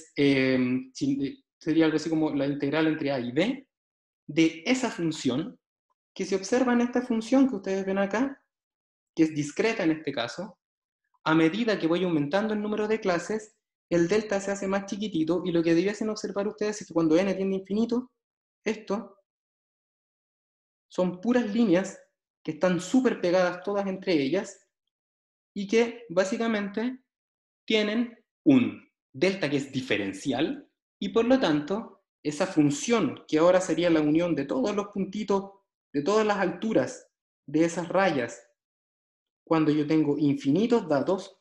sería algo así como la integral entre a y b de esa función, que se observa en esta función que ustedes ven acá, que es discreta en este caso. A medida que voy aumentando el número de clases, el delta se hace más chiquitito, y lo que debiesen observar ustedes es que cuando n tiende a infinito, esto son puras líneas que están súper pegadas todas entre ellas, y que básicamente tienen un delta que es diferencial, y por lo tanto, esa función, que ahora sería la unión de todos los puntitos, de todas las alturas de esas rayas, cuando yo tengo infinitos datos,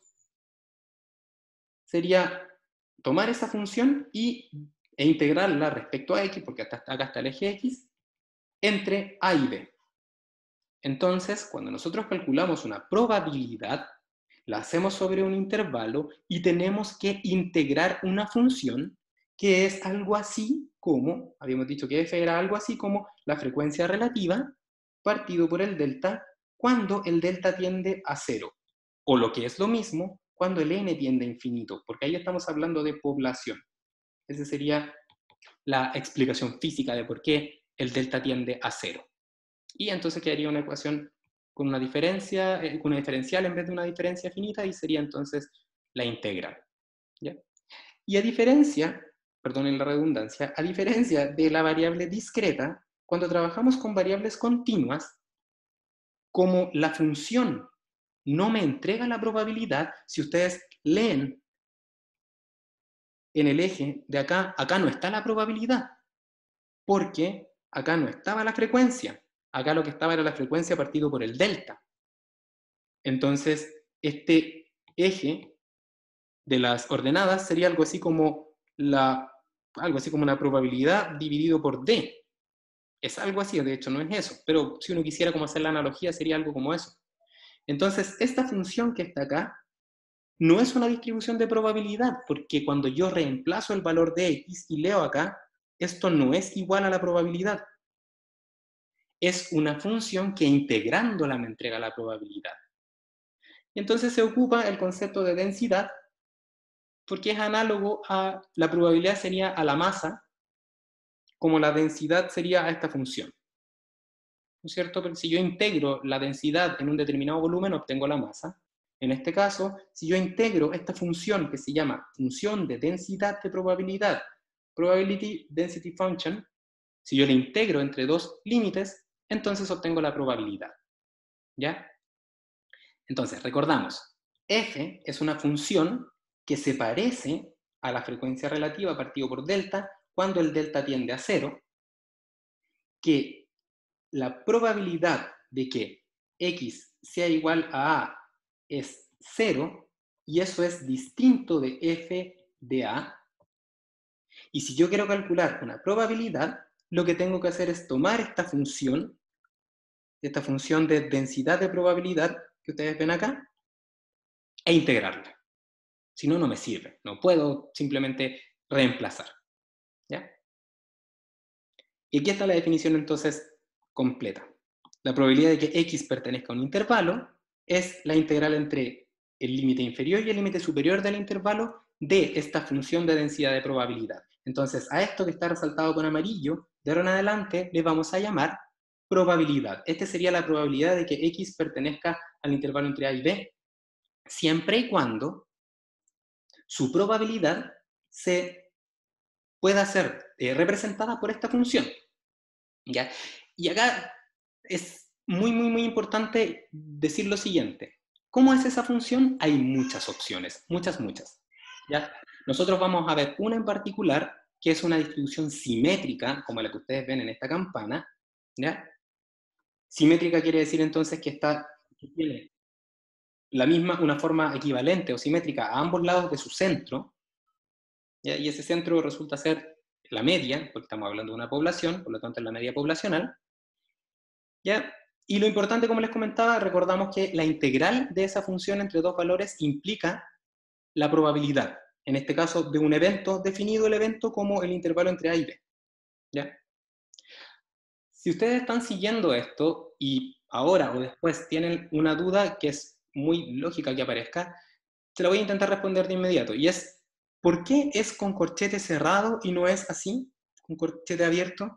sería tomar esa función e integrarla respecto a x, porque acá está el eje x, entre a y b. Entonces, cuando nosotros calculamos una probabilidad, la hacemos sobre un intervalo y tenemos que integrar una función que es algo así como, habíamos dicho que f era algo así como la frecuencia relativa partido por el delta cuando el delta tiende a 0. O lo que es lo mismo, cuando el n tiende a infinito, porque ahí estamos hablando de población. Esa sería la explicación física de por qué el delta tiende a 0. Y entonces quedaría una ecuación con una diferencia, con una diferencial en vez de una diferencia finita, y sería entonces la integral. ¿Ya? Y a diferencia, perdonen la redundancia, a diferencia de la variable discreta, cuando trabajamos con variables continuas, como la función no me entrega la probabilidad, si ustedes leen en el eje de acá, acá no está la probabilidad, porque acá no estaba la frecuencia. Acá lo que estaba era la frecuencia partido por el delta. Entonces, este eje de las ordenadas sería algo así como una probabilidad dividido por d. Es algo así, de hecho no es eso, pero si uno quisiera como hacer la analogía sería algo como eso. Entonces, esta función que está acá no es una distribución de probabilidad, porque cuando yo reemplazo el valor de x y leo acá, esto no es igual a la probabilidad. Es una función que integrándola me entrega la probabilidad. Y entonces se ocupa el concepto de densidad, porque es análogo a la probabilidad sería a la masa, como la densidad sería a esta función. ¿No es cierto? Porque si yo integro la densidad en un determinado volumen, obtengo la masa. En este caso, si yo integro esta función que se llama función de densidad de probabilidad, probability density function, si yo la integro entre dos límites, entonces obtengo la probabilidad. ¿Ya? Entonces, recordamos, f es una función que se parece a la frecuencia relativa partido por delta cuando el delta tiende a 0, que la probabilidad de que x sea igual a es 0, y eso es distinto de f de a. Y si yo quiero calcular una probabilidad, lo que tengo que hacer es tomar esta función de densidad de probabilidad que ustedes ven acá, e integrarla. Si no, no me sirve. No puedo simplemente reemplazar. ¿Ya? Y aquí está la definición entonces completa. La probabilidad de que x pertenezca a un intervalo es la integral entre el límite inferior y el límite superior del intervalo de esta función de densidad de probabilidad. Entonces, a esto que está resaltado con amarillo, de ahora en adelante le vamos a llamar probabilidad. Esta sería la probabilidad de que x pertenezca al intervalo entre a y b, siempre y cuando su probabilidad se pueda ser representada por esta función. ¿Ya? Y acá es muy importante decir lo siguiente. ¿Cómo es esa función? Hay muchas opciones, muchas. ¿Ya? Nosotros vamos a ver una en particular, que es una distribución simétrica, como la que ustedes ven en esta campana. ¿Ya? Simétrica quiere decir entonces que tiene la misma, una forma equivalente o simétrica a ambos lados de su centro, ¿ya? Y ese centro resulta ser la media, porque estamos hablando de una población, por lo tanto es la media poblacional, ¿ya? Y lo importante, como les comentaba, recordamos que la integral de esa función entre dos valores implica la probabilidad, en este caso de un evento, definido el evento como el intervalo entre A y B, ¿ya? Si ustedes están siguiendo esto y ahora o después tienen una duda que es muy lógica que aparezca, te la voy a intentar responder de inmediato, y es, ¿por qué es con corchete cerrado y no es así, con corchete abierto?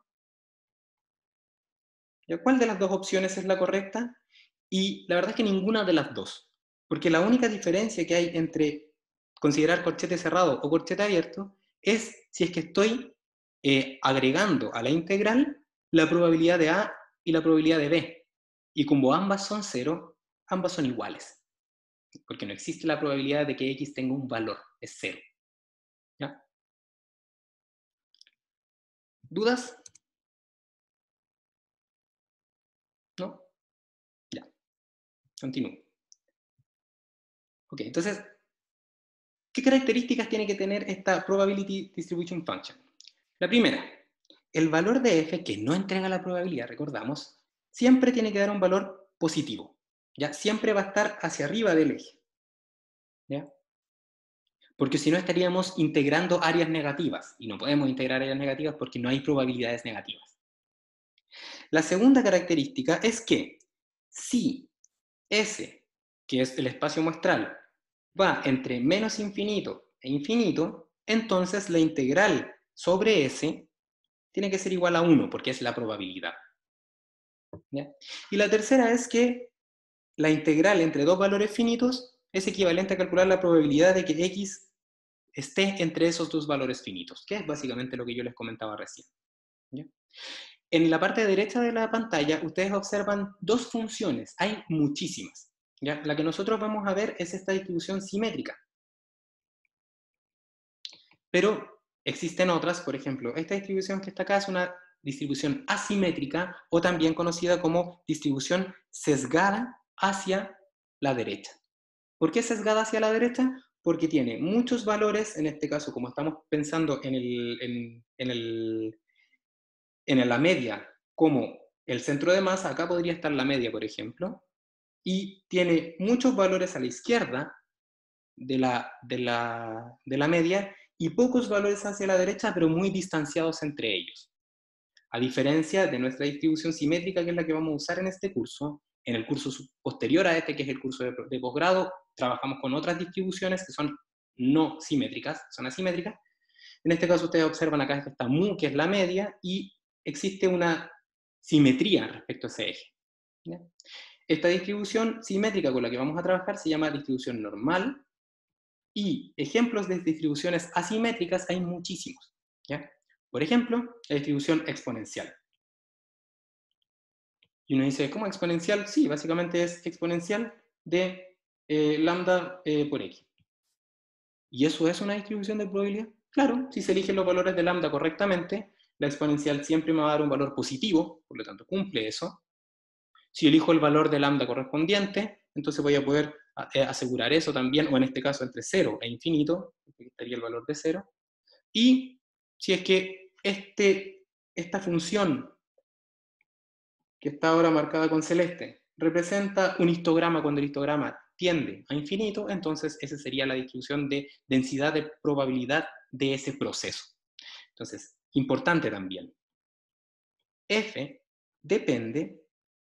¿Ya? ¿Cuál de las dos opciones es la correcta? Y la verdad es que ninguna de las dos, porque la única diferencia que hay entre considerar corchete cerrado o corchete abierto es si es que estoy agregando a la integral la probabilidad de A y la probabilidad de B. Y como ambas son 0, ambas son iguales, porque no existe la probabilidad de que X tenga un valor, es 0. ¿Ya? ¿Dudas? ¿No? Ya. Continúo. Ok, entonces, ¿qué características tiene que tener esta Probability Distribution Function? La primera, el valor de f que no entrega la probabilidad, recordamos, siempre tiene que dar un valor positivo, ¿ya? Siempre va a estar hacia arriba del eje, ¿ya? Porque si no estaríamos integrando áreas negativas, y no podemos integrar áreas negativas porque no hay probabilidades negativas. La segunda característica es que si S, que es el espacio muestral, va entre menos infinito e infinito, entonces la integral sobre S tiene que ser igual a 1, porque es la probabilidad. ¿Ya? Y la tercera es que la integral entre dos valores finitos es equivalente a calcular la probabilidad de que x esté entre esos dos valores finitos, que es básicamente lo que yo les comentaba recién. ¿Ya? En la parte derecha de la pantalla ustedes observan dos funciones, hay muchísimas. ¿Ya? La que nosotros vamos a ver es esta distribución simétrica. Pero existen otras, por ejemplo, esta distribución que está acá es una distribución asimétrica o también conocida como distribución sesgada hacia la derecha. ¿Por qué sesgada hacia la derecha? Porque tiene muchos valores, en este caso, como estamos pensando en la media como el centro de masa, acá podría estar la media, por ejemplo, y tiene muchos valores a la izquierda de la media y pocos valores hacia la derecha, pero muy distanciados entre ellos. A diferencia de nuestra distribución simétrica, que es la que vamos a usar en este curso, en el curso posterior a este, que es el curso de posgrado, trabajamos con otras distribuciones que son no simétricas, son asimétricas. En este caso ustedes observan acá que está mu, que es la media, y existe una simetría respecto a ese eje. ¿Ya? Esta distribución simétrica con la que vamos a trabajar se llama distribución normal, y ejemplos de distribuciones asimétricas hay muchísimos. ¿Ya? Por ejemplo, la distribución exponencial. Y uno dice, ¿cómo exponencial? Sí, básicamente es exponencial de lambda por x. ¿Y eso es una distribución de probabilidad? Claro, si se eligen los valores de lambda correctamente, la exponencial siempre me va a dar un valor positivo, por lo tanto cumple eso. Si elijo el valor de lambda correspondiente, entonces voy a poder asegurar eso también, o en este caso entre 0 e infinito, aquí estaría el valor de 0. Y si es que esta función que está ahora marcada con celeste, representa un histograma cuando el histograma tiende a infinito, entonces esa sería la distribución de densidad de probabilidad de ese proceso. Entonces, importante también, F depende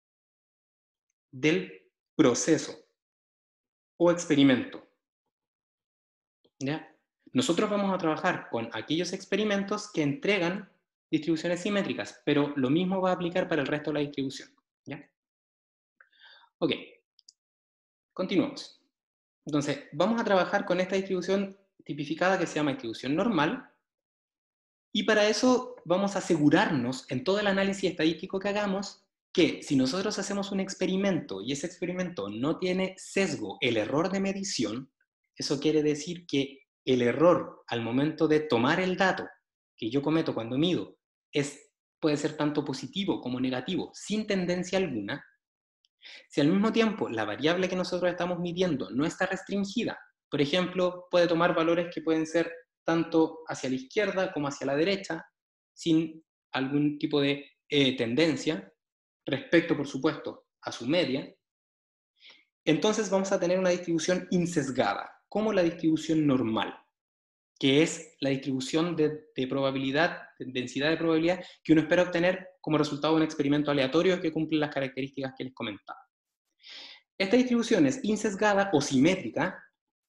del proceso o experimento. ¿Ya? Nosotros vamos a trabajar con aquellos experimentos que entregan distribuciones simétricas, pero lo mismo va a aplicar para el resto de la distribución. ¿Ya? Ok, continuamos. Entonces, vamos a trabajar con esta distribución tipificada que se llama distribución normal, y para eso vamos a asegurarnos en todo el análisis estadístico que hagamos que si nosotros hacemos un experimento y ese experimento no tiene sesgo, el error de medición, eso quiere decir que el error al momento de tomar el dato que yo cometo cuando mido puede ser tanto positivo como negativo, sin tendencia alguna. Si al mismo tiempo la variable que nosotros estamos midiendo no está restringida, por ejemplo, puede tomar valores que pueden ser tanto hacia la izquierda como hacia la derecha, sin algún tipo de tendencia, respecto, por supuesto, a su media, entonces vamos a tener una distribución insesgada, como la distribución normal, que es la distribución de probabilidad, de densidad de probabilidad, que uno espera obtener como resultado de un experimento aleatorio que cumple las características que les comentaba. Esta distribución es insesgada o simétrica,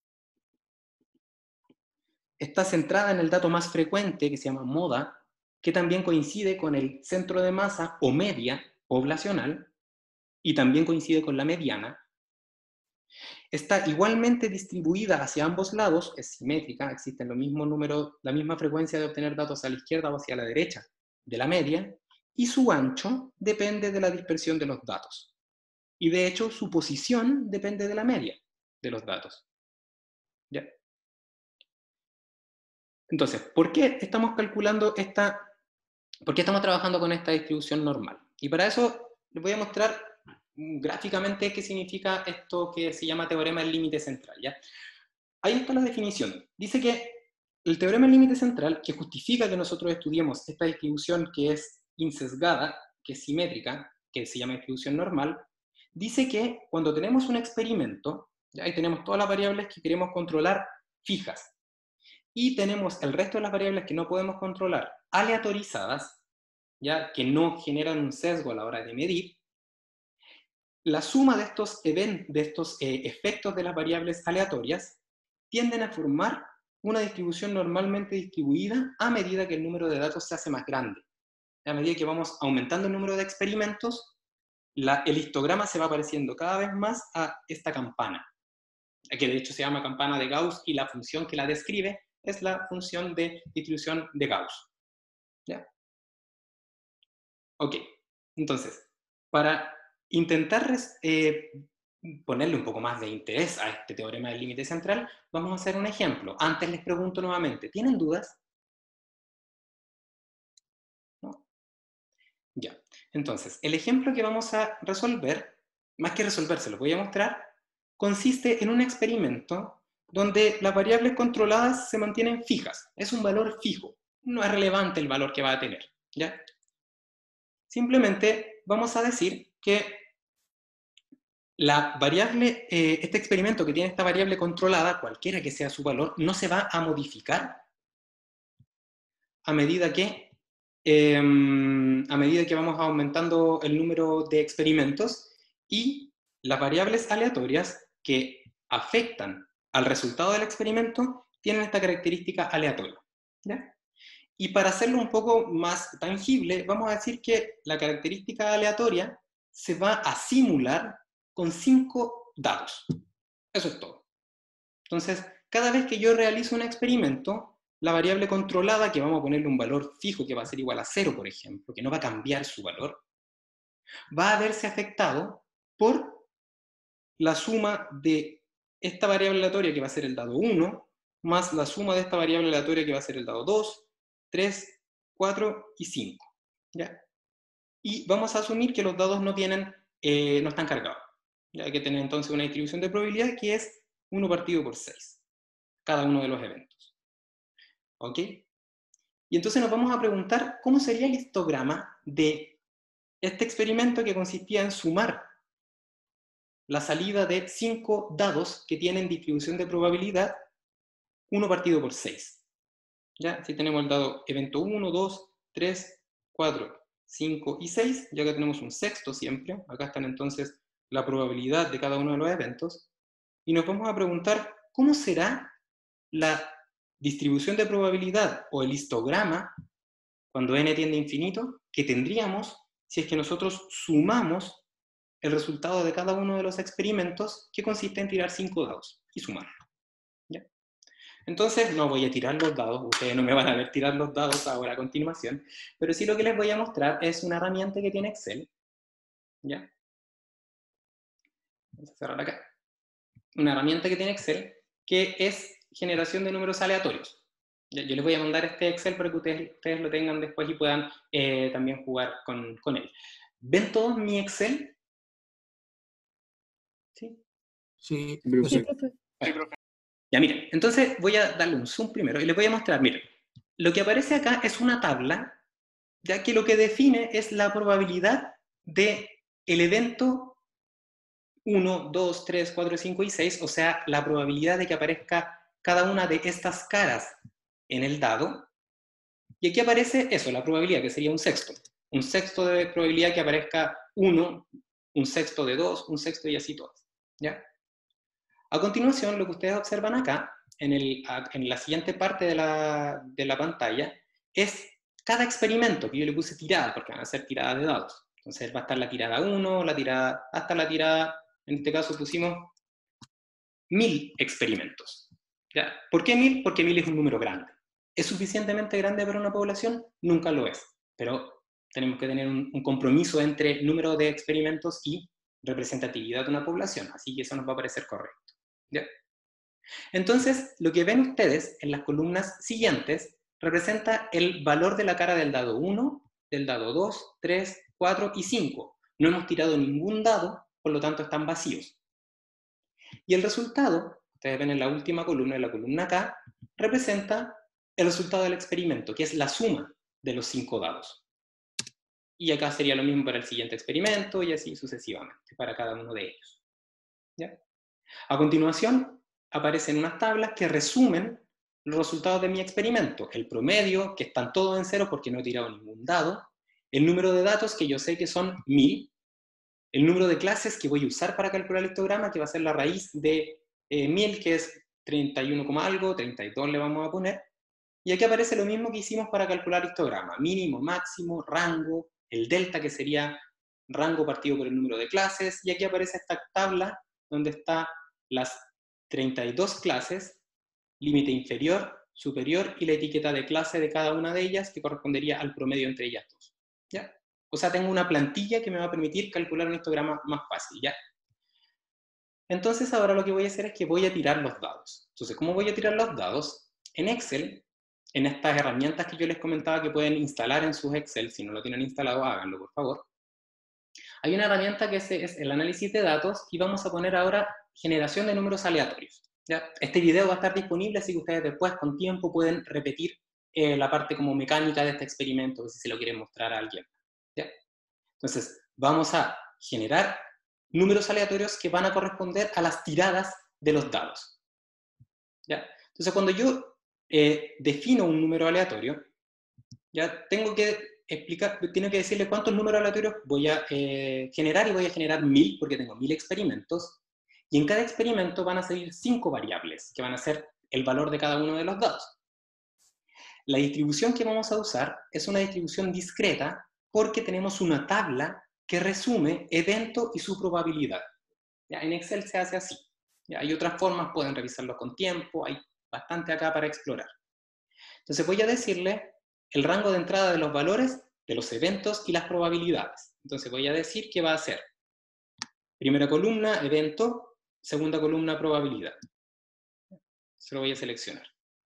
está centrada en el dato más frecuente, que se llama moda, que también coincide con el centro de masa o media poblacional, y también coincide con la mediana. Está igualmente distribuida hacia ambos lados, es simétrica, existe el mismo número, la misma frecuencia de obtener datos a la izquierda o hacia la derecha de la media, y su ancho depende de la dispersión de los datos. Y de hecho, su posición depende de la media de los datos. ¿Ya? Entonces, ¿por qué estamos trabajando con esta distribución normal? Y para eso les voy a mostrar gráficamente qué significa esto que se llama teorema del límite central, ¿ya? Ahí está la definición. Dice que el teorema del límite central, que justifica que nosotros estudiemos esta distribución que es insesgada, que es simétrica, que se llama distribución normal, dice que cuando tenemos un experimento, ¿ya? Ahí tenemos todas las variables que queremos controlar fijas, y tenemos el resto de las variables que no podemos controlar aleatorizadas, ya que no generan un sesgo a la hora de medir. La suma de estos efectos de las variables aleatorias tienden a formar una distribución normalmente distribuida a medida que el número de datos se hace más grande. A medida que vamos aumentando el número de experimentos, el histograma se va pareciendo cada vez más a esta campana, que de hecho se llama campana de Gauss, y la función que la describe es la función de distribución de Gauss. ¿Ya? Ok, entonces, para intentar ponerle un poco más de interés a este teorema del límite central, vamos a hacer un ejemplo. Antes les pregunto nuevamente, ¿tienen dudas? ¿No? Ya. Entonces, el ejemplo que vamos a resolver, más que resolver, se lo voy a mostrar, consiste en un experimento donde las variables controladas se mantienen fijas. Es un valor fijo. No es relevante el valor que va a tener. ¿Ya? Simplemente vamos a decir que la variable, este experimento que tiene esta variable controlada, cualquiera que sea su valor, no se va a modificar a medida que vamos aumentando el número de experimentos, y las variables aleatorias que afectan al resultado del experimento tienen esta característica aleatoria. ¿Ya? Y para hacerlo un poco más tangible, vamos a decir que la característica aleatoria se va a simular con 5 dados. Eso es todo. Entonces, cada vez que yo realizo un experimento, la variable controlada, que vamos a ponerle un valor fijo que va a ser igual a 0, por ejemplo, que no va a cambiar su valor, va a verse afectado por la suma de esta variable aleatoria, que va a ser el dado 1, más la suma de esta variable aleatoria, que va a ser el dado 2, 3, 4 y 5. ¿Ya? Y vamos a asumir que los dados no están cargados. Ya hay que tener entonces una distribución de probabilidad que es 1 partido por 6, cada uno de los eventos. ¿Ok? Y entonces nos vamos a preguntar cómo sería el histograma de este experimento que consistía en sumar la salida de 5 dados que tienen distribución de probabilidad 1 partido por 6. ¿Ya? Si tenemos el dado evento 1, 2, 3, 4, 5 y 6, ya que tenemos un sexto siempre, acá están entonces la probabilidad de cada uno de los eventos, y nos vamos a preguntar cómo será la distribución de probabilidad o el histograma cuando n tiende a infinito que tendríamos si es que nosotros sumamos el resultado de cada uno de los experimentos, que consiste en tirar 5 dados y sumarlo. ¿Ya? Entonces, no voy a tirar los dados, ustedes no me van a ver tirar los dados ahora a continuación, pero sí lo que les voy a mostrar es una herramienta que tiene Excel. ¿Ya? Vamos a cerrar acá. Una herramienta que tiene Excel que es generación de números aleatorios. Yo les voy a mandar este Excel para que ustedes lo tengan después y puedan también jugar con él. ¿Ven todos mi Excel? ¿Sí? Sí, Sí, profe. profe. Ya, miren, entonces voy a darle un zoom primero y les voy a mostrar, miren, lo que aparece acá es una tabla, ya que lo que define es la probabilidad de el evento 1, 2, 3, 4, 5 y 6, o sea, la probabilidad de que aparezca cada una de estas caras en el dado. Y aquí aparece eso, la probabilidad, que sería un sexto. Un sexto de probabilidad que aparezca 1, un sexto de 2, un sexto y así todas. ¿Ya? A continuación, lo que ustedes observan acá, en la siguiente parte de la pantalla, es cada experimento que yo le puse tirada, porque van a ser tiradas de dados. Entonces va a estar la tirada 1, hasta la tirada, en este caso pusimos 1000 experimentos. ¿Ya? ¿Por qué 1000? Porque 1000 es un número grande. ¿Es suficientemente grande para una población? Nunca lo es, pero tenemos que tener un compromiso entre número de experimentos y representatividad de una población, así que eso nos va a parecer correcto. ¿Ya? Entonces, lo que ven ustedes en las columnas siguientes representa el valor de la cara del dado 1, del dado 2, 3, 4 y 5. No hemos tirado ningún dado, por lo tanto están vacíos. Y el resultado, ustedes ven en la última columna, en la columna K, representa el resultado del experimento, que es la suma de los 5 dados. Y acá sería lo mismo para el siguiente experimento y así sucesivamente, para cada uno de ellos. ¿Ya? A continuación, aparecen unas tablas que resumen los resultados de mi experimento. El promedio, que están todos en cero porque no he tirado ningún dado. El número de datos, que yo sé que son 1000. El número de clases que voy a usar para calcular el histograma, que va a ser la raíz de 1000, que es 31, algo, 32 le vamos a poner. Y aquí aparece lo mismo que hicimos para calcular histograma. Mínimo, máximo, rango, el delta, que sería rango partido por el número de clases. Y aquí aparece esta tabla donde están las 32 clases, límite inferior, superior y la etiqueta de clase de cada una de ellas, que correspondería al promedio entre ellas dos. ¿Ya? O sea, tengo una plantilla que me va a permitir calcular un histograma más fácil, ¿ya? Entonces ahora lo que voy a hacer es que voy a tirar los dados. Entonces, ¿cómo voy a tirar los dados? En Excel, en estas herramientas que yo les comentaba que pueden instalar en sus Excel, si no lo tienen instalado, háganlo por favor. Hay una herramienta que es el análisis de datos y vamos a poner ahora generación de números aleatorios. ¿Ya? Este video va a estar disponible, así que ustedes después con tiempo pueden repetir la parte como mecánica de este experimento, si se lo quieren mostrar a alguien. ¿Ya? Entonces, vamos a generar números aleatorios que van a corresponder a las tiradas de los dados. ¿Ya? Entonces, cuando yo defino un número aleatorio, ya tengo que decirle cuántos números aleatorios voy a generar, y voy a generar 1000 porque tengo 1000 experimentos, y en cada experimento van a salir 5 variables que van a ser el valor de cada uno de los dados. La distribución que vamos a usar es una distribución discreta porque tenemos una tabla que resume evento y su probabilidad. ¿Ya? En Excel se hace así. ¿Ya? Hay otras formas, pueden revisarlo con tiempo, hay bastante acá para explorar. Entonces voy a decirle el rango de entrada de los valores, de los eventos y las probabilidades. Entonces voy a decir que va a ser primera columna, evento, segunda columna, probabilidad. Se lo voy a seleccionar.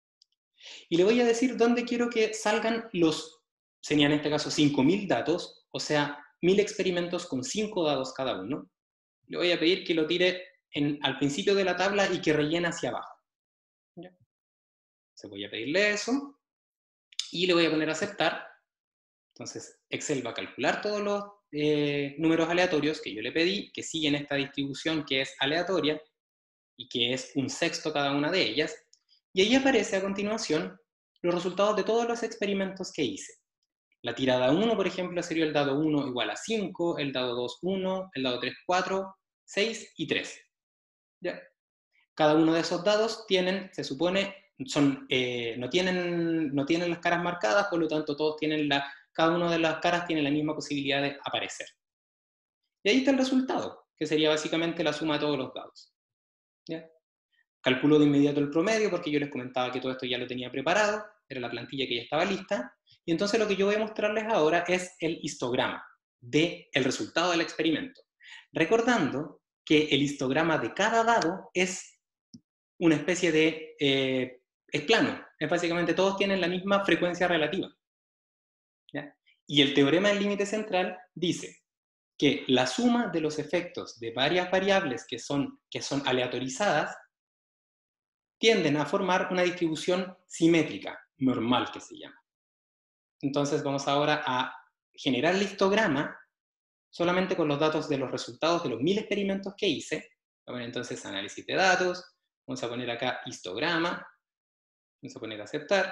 Y le voy a decir dónde quiero que salgan serían en este caso 5000 datos, o sea, 1000 experimentos con 5 dados cada uno. Le voy a pedir que lo tire al principio de la tabla y que rellene hacia abajo. ¿Ya? Entonces voy a pedirle eso y le voy a poner a aceptar. Entonces Excel va a calcular todos los números aleatorios que yo le pedí, que siguen esta distribución que es aleatoria y que es un sexto cada una de ellas, y ahí aparece a continuación los resultados de todos los experimentos que hice. La tirada 1, por ejemplo, sería el dado 1 igual a 5, el dado 2, 1, el dado 3, 4, 6 y 3. ¿Ya? Cada uno de esos dados se supone, no tienen las caras marcadas, por lo tanto todos tienen cada una de las caras tiene la misma posibilidad de aparecer. Y ahí está el resultado, que sería básicamente la suma de todos los dados. ¿Ya? Calculo de inmediato el promedio, porque yo les comentaba que todo esto ya lo tenía preparado, era la plantilla que ya estaba lista, y entonces lo que yo voy a mostrarles ahora es el histograma del resultado del experimento. Recordando que el histograma de cada dado es una especie de... es plano, es básicamente todos tienen la misma frecuencia relativa. ¿Ya? Y el teorema del límite central dice que la suma de los efectos de varias variables que son aleatorizadas tienden a formar una distribución simétrica, normal que se llama. Entonces vamos ahora a generar el histograma solamente con los datos de los resultados de los 1000 experimentos que hice. Vamos a poner entonces análisis de datos, vamos a poner acá histograma, vamos a poner aceptar,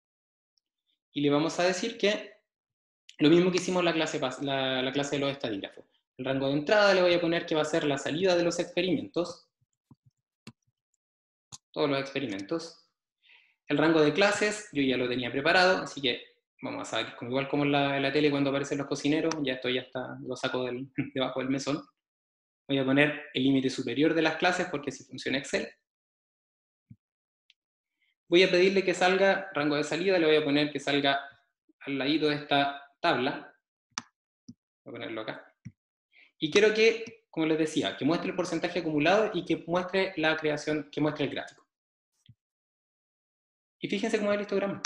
y le vamos a decir que lo mismo que hicimos en la clase de los estadígrafos. El rango de entrada le voy a poner que va a ser la salida de los experimentos, todos los experimentos. El rango de clases, yo ya lo tenía preparado, así que vamos a ver, igual como en la tele cuando aparecen los cocineros, ya esto ya está, lo saco debajo del mesón. Voy a poner el límite superior de las clases porque así funciona Excel. Voy a pedirle que salga, rango de salida, le voy a poner que salga al ladito de esta tabla. Voy a ponerlo acá. Y quiero que, como les decía, que muestre el porcentaje acumulado y que muestre la creación, que muestre el gráfico. Y fíjense cómo es el histograma.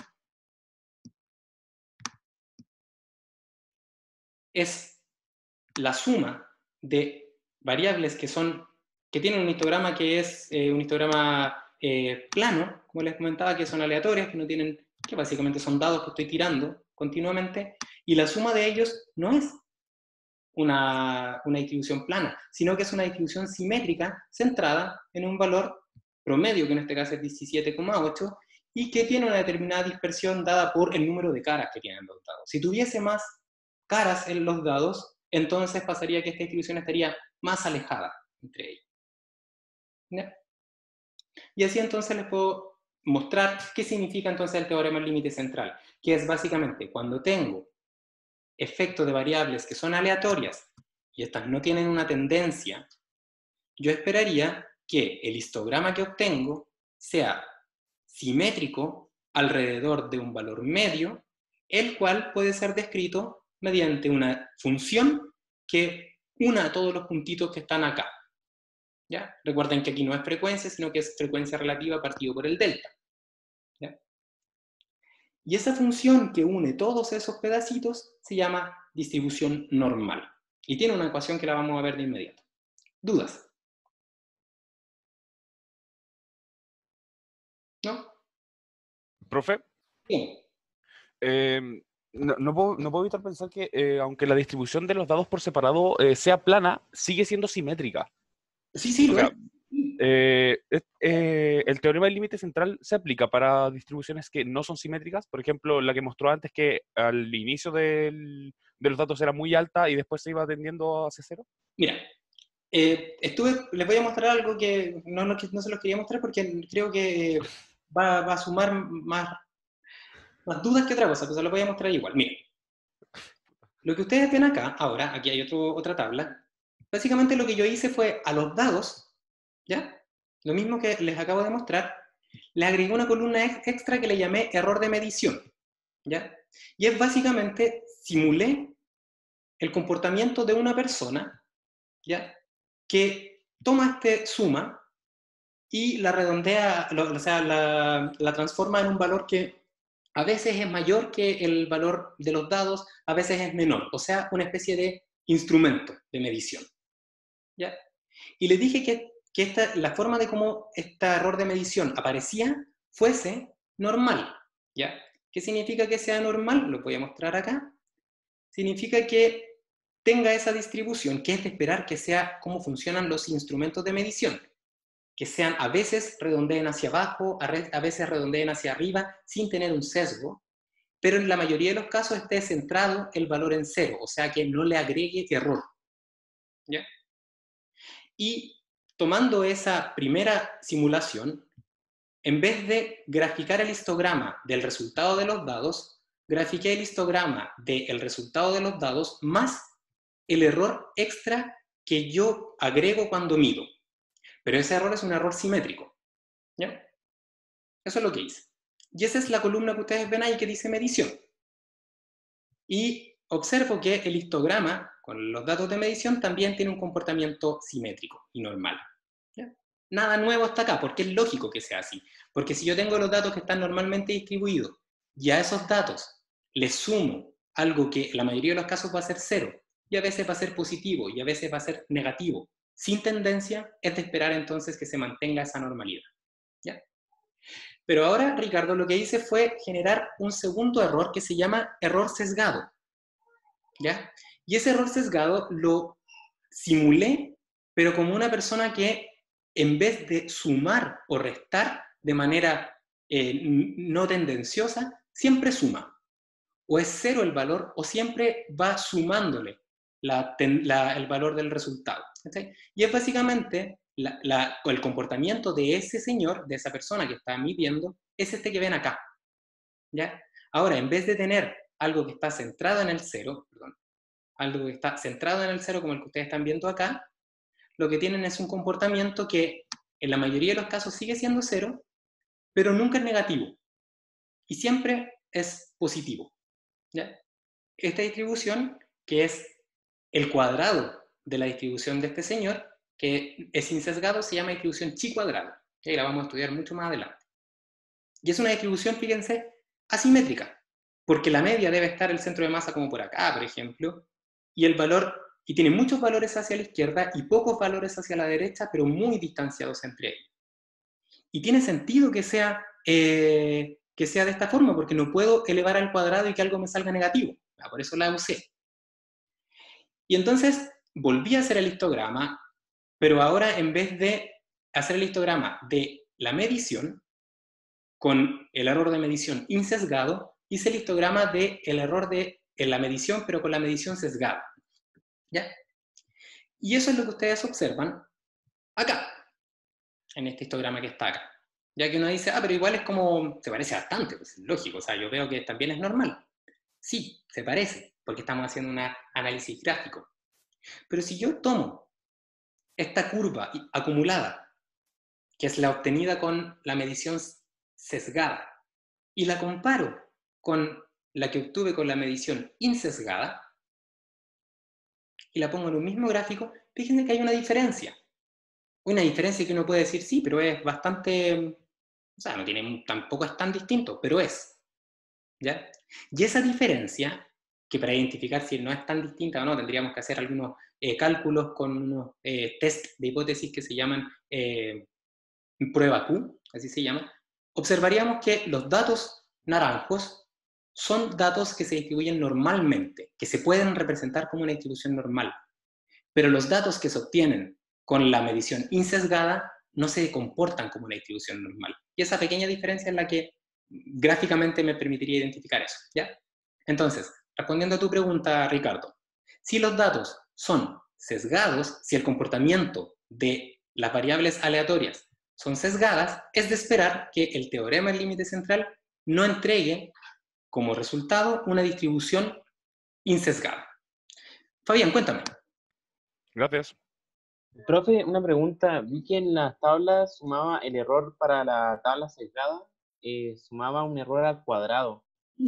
Es la suma de variables que tienen un histograma que es un histograma plano, como les comentaba, que son aleatorias, que básicamente son dados que estoy tirando continuamente, y la suma de ellos no es una distribución plana, sino que es una distribución simétrica centrada en un valor promedio, que en este caso es 17,8, y que tiene una determinada dispersión dada por el número de caras que tienen los dados. Si tuviese más caras en los dados, entonces pasaría que esta distribución estaría más alejada entre ellos. ¿Ya? Y así entonces les puedo mostrar qué significa entonces el teorema del límite central, que es básicamente cuando tengo efectos de variables que son aleatorias y estas no tienen una tendencia, yo esperaría que el histograma que obtengo sea simétrico alrededor de un valor medio, el cual puede ser descrito mediante una función que una todos los puntitos que están acá. ¿Ya? Recuerden que aquí no es frecuencia, sino que es frecuencia relativa partido por el delta. ¿Ya? Y esa función que une todos esos pedacitos se llama distribución normal. Y tiene una ecuación que la vamos a ver de inmediato. ¿Dudas? ¿No? Profe, Bien. no puedo evitar pensar que aunque la distribución de los dados por separado sea plana, sigue siendo simétrica. Sí, sí, O lo es. sea, el teorema del límite central se aplica para distribuciones que no son simétricas. Por ejemplo, la que mostró antes que al inicio de los datos era muy alta y después se iba tendiendo hacia cero. Mira, les voy a mostrar algo que no se los quería mostrar porque creo que va a sumar más dudas que otra cosa, pero se los voy a mostrar igual. Miren, lo que ustedes ven acá, ahora, aquí hay otra tabla, básicamente lo que yo hice fue a los dados, ¿ya? Lo mismo que les acabo de mostrar, le agregué una columna extra que le llamé error de medición, ¿ya? Y es básicamente, simulé el comportamiento de una persona, ¿ya? Que toma este suma y la redondea, o sea, la transforma en un valor que a veces es mayor que el valor de los dados, a veces es menor, o sea, una especie de instrumento de medición. ¿Ya? Y le dije que la forma de cómo este error de medición aparecía fuese normal. ¿Ya? ¿Qué significa que sea normal? Lo voy a mostrar acá. Significa que tenga esa distribución, que es de esperar que sea cómo funcionan los instrumentos de medición, que sean a veces redondeen hacia abajo, a veces redondeen hacia arriba, sin tener un sesgo, pero en la mayoría de los casos esté centrado el valor en cero, o sea que no le agregue error. ¿Ya? Y tomando esa primera simulación, en vez de graficar el histograma del resultado de los dados, grafiqué el histograma del resultado de los dados más el error extra que yo agrego cuando mido. Pero ese error es un error simétrico. ¿Ya? Eso es lo que hice. Y esa es la columna que ustedes ven ahí que dice medición. Y observo que el histograma, con los datos de medición, también tiene un comportamiento simétrico y normal. ¿Ya? Nada nuevo hasta acá, porque es lógico que sea así. Porque si yo tengo los datos que están normalmente distribuidos y a esos datos les sumo algo que en la mayoría de los casos va a ser cero, y a veces va a ser positivo, y a veces va a ser negativo, sin tendencia, es de esperar entonces que se mantenga esa normalidad. ¿Ya? Pero ahora, Ricardo, lo que hice fue generar un segundo error que se llama error sesgado. ¿Ya? Y ese error sesgado lo simulé, pero como una persona que en vez de sumar o restar de manera no tendenciosa, siempre suma. O es cero el valor, o siempre va sumándole el valor del resultado. ¿Sí? Y es básicamente el comportamiento de ese señor, de esa persona que está midiendo, es este que ven acá. ¿Ya? Ahora, en vez de tener algo que está centrado en el cero, perdón, algo que está centrado en el cero como el que ustedes están viendo acá, lo que tienen es un comportamiento que en la mayoría de los casos sigue siendo cero, pero nunca es negativo y siempre es positivo. ¿Ya? Esta distribución, que es el cuadrado de la distribución de este señor, que es insesgado, se llama distribución chi cuadrado, que la vamos a estudiar mucho más adelante. Y es una distribución, fíjense, asimétrica, porque la media debe estar el centro de masa como por acá, por ejemplo, y el valor, y tiene muchos valores hacia la izquierda y pocos valores hacia la derecha, pero muy distanciados entre ellos. Y tiene sentido que sea de esta forma, porque no puedo elevar al cuadrado y que algo me salga negativo. Por eso la usé. Y entonces volví a hacer el histograma, pero ahora en vez de hacer el histograma de la medición, con el error de medición insesgado, hice el histograma del error en la medición, pero con la medición sesgada. ¿Ya? Y eso es lo que ustedes observan acá, en este histograma que está acá. Ya que uno dice, pero igual es como, se parece bastante, pues es lógico, o sea, yo veo que también es normal. Sí, se parece, porque estamos haciendo un análisis gráfico. Pero si yo tomo esta curva acumulada, que es la obtenida con la medición sesgada, y la comparo con la que obtuve con la medición insesgada, y la pongo en un mismo gráfico, fíjense que hay una diferencia. Una diferencia que uno puede decir sí, pero es bastante, o sea, no tiene, tampoco es tan distinto, pero es, ¿ya? Y esa diferencia, que para identificar si no es tan distinta o no, tendríamos que hacer algunos cálculos con unos test de hipótesis que se llaman prueba Q, así se llama, observaríamos que los datos naranjos son datos que se distribuyen normalmente, que se pueden representar como una distribución normal, pero los datos que se obtienen con la medición insesgada no se comportan como una distribución normal. Y esa pequeña diferencia es la que gráficamente me permitiría identificar eso, ¿ya? Entonces, respondiendo a tu pregunta, Ricardo, si los datos son sesgados, si el comportamiento de las variables aleatorias son sesgadas, es de esperar que el teorema del límite central no entregue como resultado una distribución insesgada. Fabián, cuéntame. Gracias. Profe, una pregunta. Vi que en las tablas sumaba el error para la tabla sesgada, sumaba un error al cuadrado.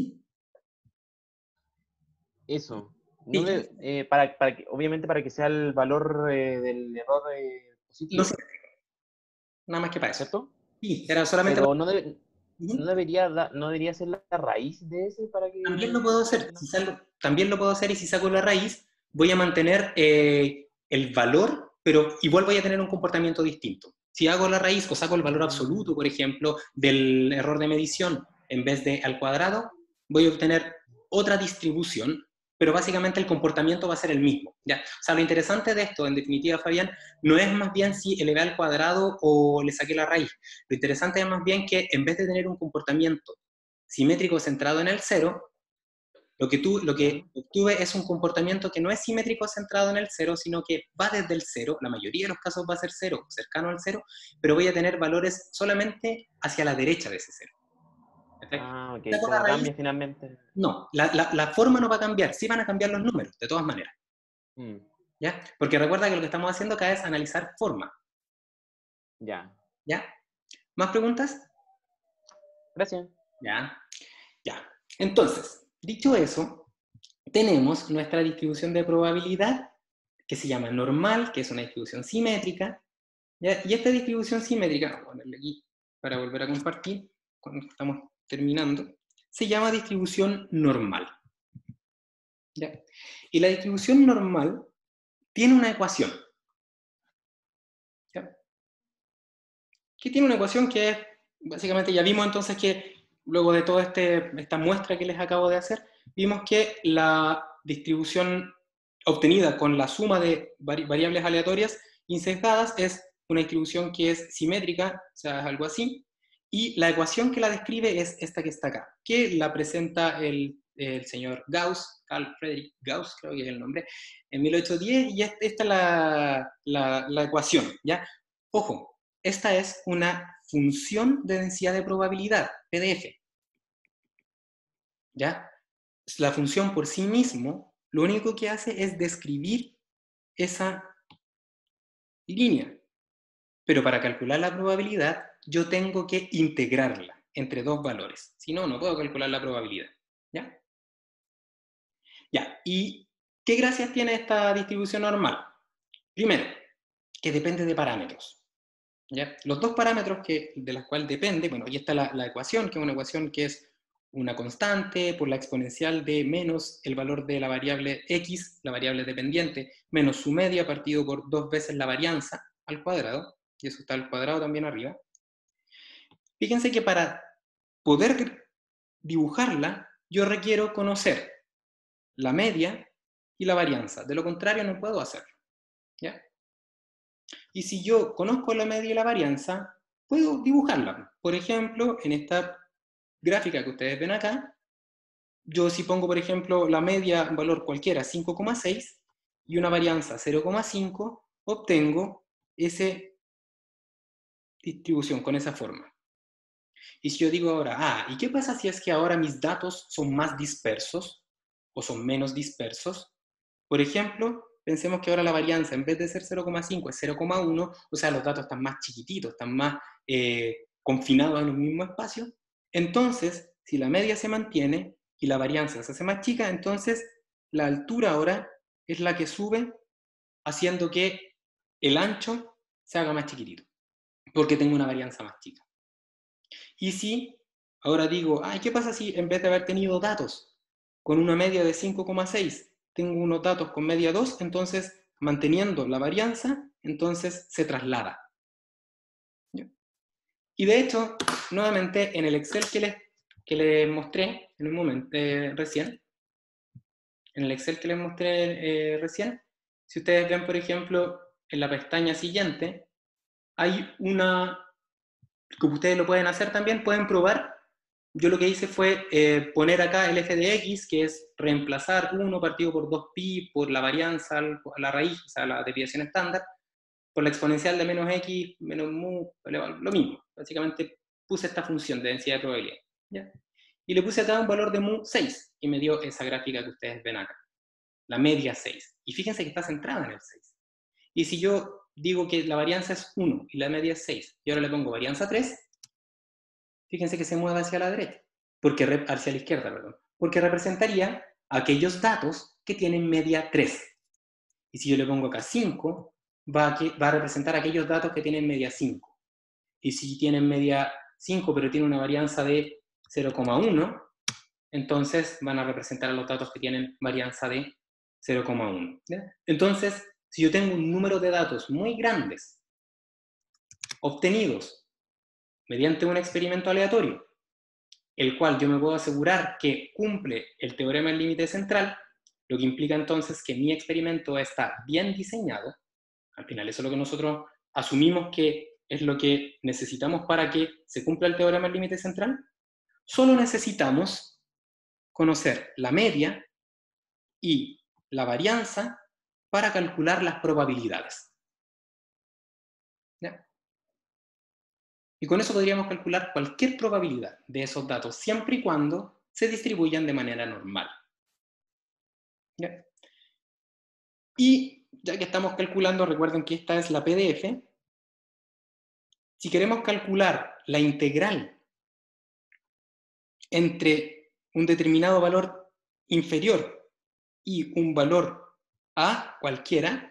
Eso. No Sí. para que, obviamente para que sea el valor del error positivo, No sé, nada más que para eso. ¿cierto? Sí, era solamente Pero para... no debería ser la raíz de ese para que... También lo puedo hacer. También lo puedo hacer, y si saco la raíz, voy a mantener el valor, pero igual voy a tener un comportamiento distinto. Si hago la raíz o saco el valor absoluto, por ejemplo, del error de medición en vez de al cuadrado, voy a obtener otra distribución, pero básicamente el comportamiento va a ser el mismo, ¿ya? O sea, lo interesante de esto, en definitiva, Fabián, no es más bien si elevé al cuadrado o le saqué la raíz. Lo interesante es más bien que en vez de tener un comportamiento simétrico centrado en el cero, lo que obtuve es un comportamiento que no es simétrico centrado en el cero, sino que va desde el cero, la mayoría de los casos va a ser cero, cercano al cero, pero voy a tener valores solamente hacia la derecha de ese cero. ¿Perfecto? Ah, ok. Saco la ¿Cómo raíz, cambia finalmente? no, la forma no va a cambiar, sí van a cambiar los números, de todas maneras. Mm, ¿Ya? Porque recuerda que lo que estamos haciendo acá es analizar forma. ya. ¿Ya? ¿Más preguntas? Gracias. ¿Ya? Ya. Entonces, dicho eso, tenemos nuestra distribución de probabilidad, que se llama normal, que es una distribución simétrica, ¿ya? Y esta distribución simétrica, voy a ponerle aquí para volver a compartir, cuando estamos terminando, se llama distribución normal, ¿ya? Y la distribución normal tiene una ecuación, ¿ya? Que tiene una ecuación que es, básicamente ya vimos entonces que, luego de toda esta muestra que les acabo de hacer, vimos que la distribución obtenida con la suma de variables aleatorias insesgadas es una distribución que es simétrica, o sea, es algo así, y la ecuación que la describe es esta que está acá, que la presenta el señor Gauss, Carl Friedrich Gauss, creo que es el nombre, en 1810, y esta es la ecuación, ¿ya? Ojo, esta es una función de densidad de probabilidad, PDF, ¿ya? La función por sí mismo, lo único que hace es describir esa línea. Pero para calcular la probabilidad, yo tengo que integrarla entre dos valores. Si no, no puedo calcular la probabilidad. ¿Ya? Ya. ¿Y qué gracias tiene esta distribución normal? Primero, que depende de parámetros. ¿Ya? Los dos parámetros de los cuales depende, bueno, aquí está la ecuación, que es una ecuación que es una constante por la exponencial de menos el valor de la variable x, la variable dependiente, menos su media partido por 2 veces la varianza al cuadrado, y eso está al cuadrado también arriba. Fíjense que para poder dibujarla, yo requiero conocer la media y la varianza. De lo contrario, no puedo hacerlo. ¿Ya? Y si yo conozco la media y la varianza, puedo dibujarla. Por ejemplo, en esta gráfica que ustedes ven acá, yo si pongo, por ejemplo, la media, un valor cualquiera, 5,6, y una varianza 0,5, obtengo esa distribución con esa forma. Y si yo digo ahora, ¿y qué pasa si es que ahora mis datos son más dispersos o son menos dispersos? Por ejemplo, pensemos que ahora la varianza, en vez de ser 0,5, es 0,1, o sea, los datos están más chiquititos, están más confinados en un mismo espacio. Entonces, si la media se mantiene y la varianza se hace más chica, entonces la altura ahora es la que sube, haciendo que el ancho se haga más chiquitito, porque tengo una varianza más chica. Y si ahora digo, ay, ¿qué pasa si en vez de haber tenido datos con una media de 5,6, tengo unos datos con media 2, entonces manteniendo la varianza, entonces se traslada. ¿Ya? Y de hecho, nuevamente en el Excel que les mostré en un momento recién, en el Excel que les mostré recién, si ustedes ven, por ejemplo, en la pestaña siguiente, hay una, como ustedes lo pueden hacer también, pueden probar. Yo lo que hice fue poner acá el f de x, que es reemplazar 1 partido por 2pi por la varianza a la raíz, o sea, la desviación estándar, por la exponencial de menos x, menos mu, lo mismo. Básicamente puse esta función de densidad de probabilidad. ¿Ya? Y le puse acá un valor de mu 6, y me dio esa gráfica que ustedes ven acá, la media 6. Y fíjense que está centrada en el 6. Y si yo digo que la varianza es 1 y la media es 6, y ahora le pongo varianza 3, fíjense que se mueve hacia la derecha, hacia la izquierda, perdón, porque representaría aquellos datos que tienen media 3. Y si yo le pongo acá 5, va a representar aquellos datos que tienen media 5. Y si tienen media 5, pero tiene una varianza de 0,1, entonces van a representar a los datos que tienen varianza de 0,1. Entonces, si yo tengo un número de datos muy grandes, obtenidos mediante un experimento aleatorio, el cual yo me puedo asegurar que cumple el teorema del límite central, lo que implica entonces que mi experimento está bien diseñado. Al final eso es lo que nosotros asumimos que es lo que necesitamos para que se cumpla el teorema del límite central. Solo necesitamos conocer la media y la varianza para calcular las probabilidades. ¿Ya? Y con eso podríamos calcular cualquier probabilidad de esos datos, siempre y cuando se distribuyan de manera normal. ¿Ya? Y ya que estamos calculando, recuerden que esta es la PDF. Si queremos calcular la integral entre un determinado valor inferior y un valor A cualquiera,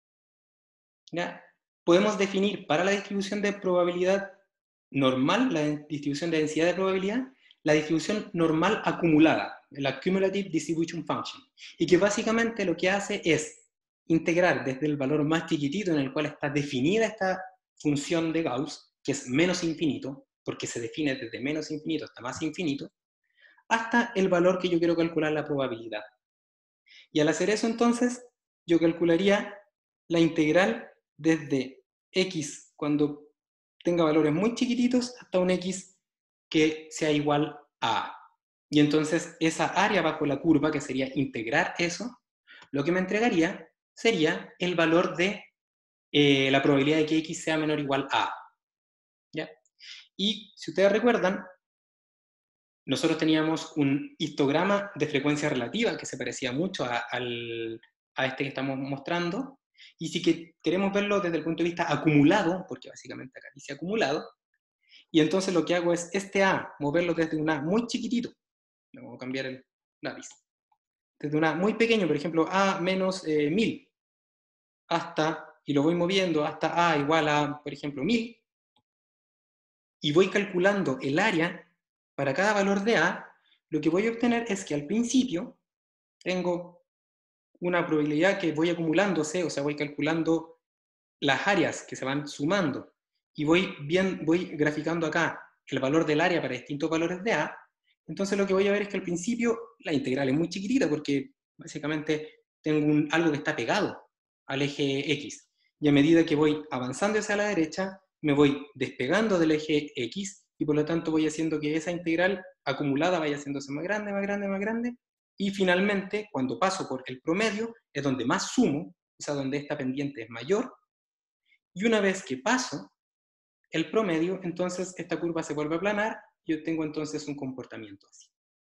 ¿ya? Podemos definir para la distribución de probabilidad normal, la distribución de densidad de probabilidad, la distribución normal acumulada, la Cumulative Distribution Function, y que básicamente lo que hace es integrar desde el valor más chiquitito en el cual está definida esta función de Gauss, que es menos infinito, porque se define desde menos infinito hasta más infinito, hasta el valor que yo quiero calcular la probabilidad. Y al hacer eso entonces, yo calcularía la integral desde x cuando tenga valores muy chiquititos hasta un x que sea igual a A. Y entonces esa área bajo la curva, que sería integrar eso, lo que me entregaría sería el valor de la probabilidad de que x sea menor o igual a A. ¿Ya? Y si ustedes recuerdan, nosotros teníamos un histograma de frecuencia relativa que se parecía mucho a este que estamos mostrando, y si queremos verlo desde el punto de vista acumulado, porque básicamente acá dice acumulado, y entonces lo que hago es este A, moverlo desde un A muy chiquitito, vamos a cambiar el lápiz, desde un A muy pequeño, por ejemplo A menos 1000, hasta, y lo voy moviendo hasta A igual a, por ejemplo, 1000, y voy calculando el área para cada valor de A, lo que voy a obtener es que al principio tengo una probabilidad que voy acumulándose, o sea, voy calculando las áreas que se van sumando, y voy graficando acá el valor del área para distintos valores de A. Entonces lo que voy a ver es que al principio la integral es muy chiquitita, porque básicamente tengo algo que está pegado al eje X, y a medida que voy avanzando hacia la derecha, me voy despegando del eje X, y por lo tanto voy haciendo que esa integral acumulada vaya haciéndose más grande, más grande, más grande, y finalmente, cuando paso por el promedio, es donde más sumo, o sea, donde esta pendiente es mayor, y una vez que paso el promedio, entonces esta curva se vuelve a aplanar, y yo tengo entonces un comportamiento así.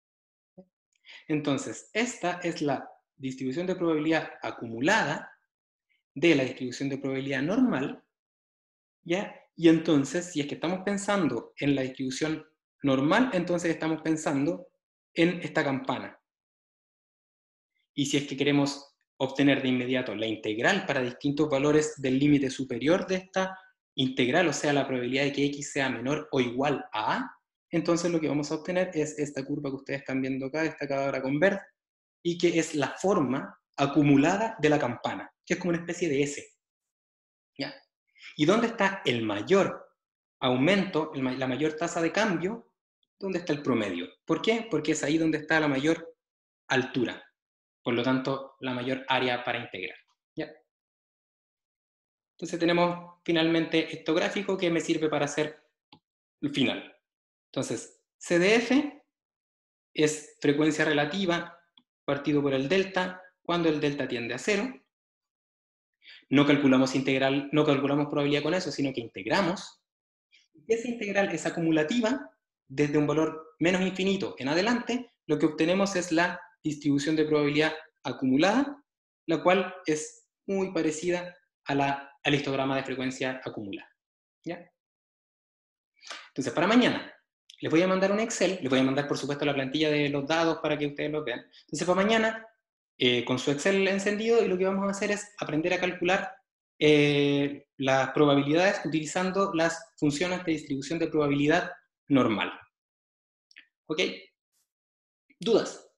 Entonces, esta es la distribución de probabilidad acumulada de la distribución de probabilidad normal, ¿ya? Y entonces, si es que estamos pensando en la distribución normal, entonces estamos pensando en esta campana. Y si es que queremos obtener de inmediato la integral para distintos valores del límite superior de esta integral, o sea, la probabilidad de que x sea menor o igual a, entonces lo que vamos a obtener es esta curva que ustedes están viendo acá, destacada ahora con verde, y que es la forma acumulada de la campana, que es como una especie de S. ¿Ya? ¿Y dónde está el mayor aumento, la mayor tasa de cambio? ¿Dónde está el promedio? ¿Por qué? Porque es ahí donde está la mayor altura, por lo tanto, la mayor área para integrar. ¿Ya? Entonces tenemos finalmente este gráfico que me sirve para hacer el final. Entonces, CDF es frecuencia relativa partido por el delta, cuando el delta tiende a 0. No calculamos integral, no calculamos probabilidad con eso, sino que integramos. Y esa integral es acumulativa, desde un valor menos infinito en adelante, lo que obtenemos es la distribución de probabilidad acumulada, la cual es muy parecida al histograma de frecuencia acumulada. ¿Ya? Entonces, para mañana, les voy a mandar un Excel, les voy a mandar, por supuesto, la plantilla de los dados para que ustedes los vean. Entonces, para mañana, con su Excel encendido, y lo que vamos a hacer es aprender a calcular las probabilidades utilizando las funciones de distribución de probabilidad normal. ¿Ok? ¿Dudas?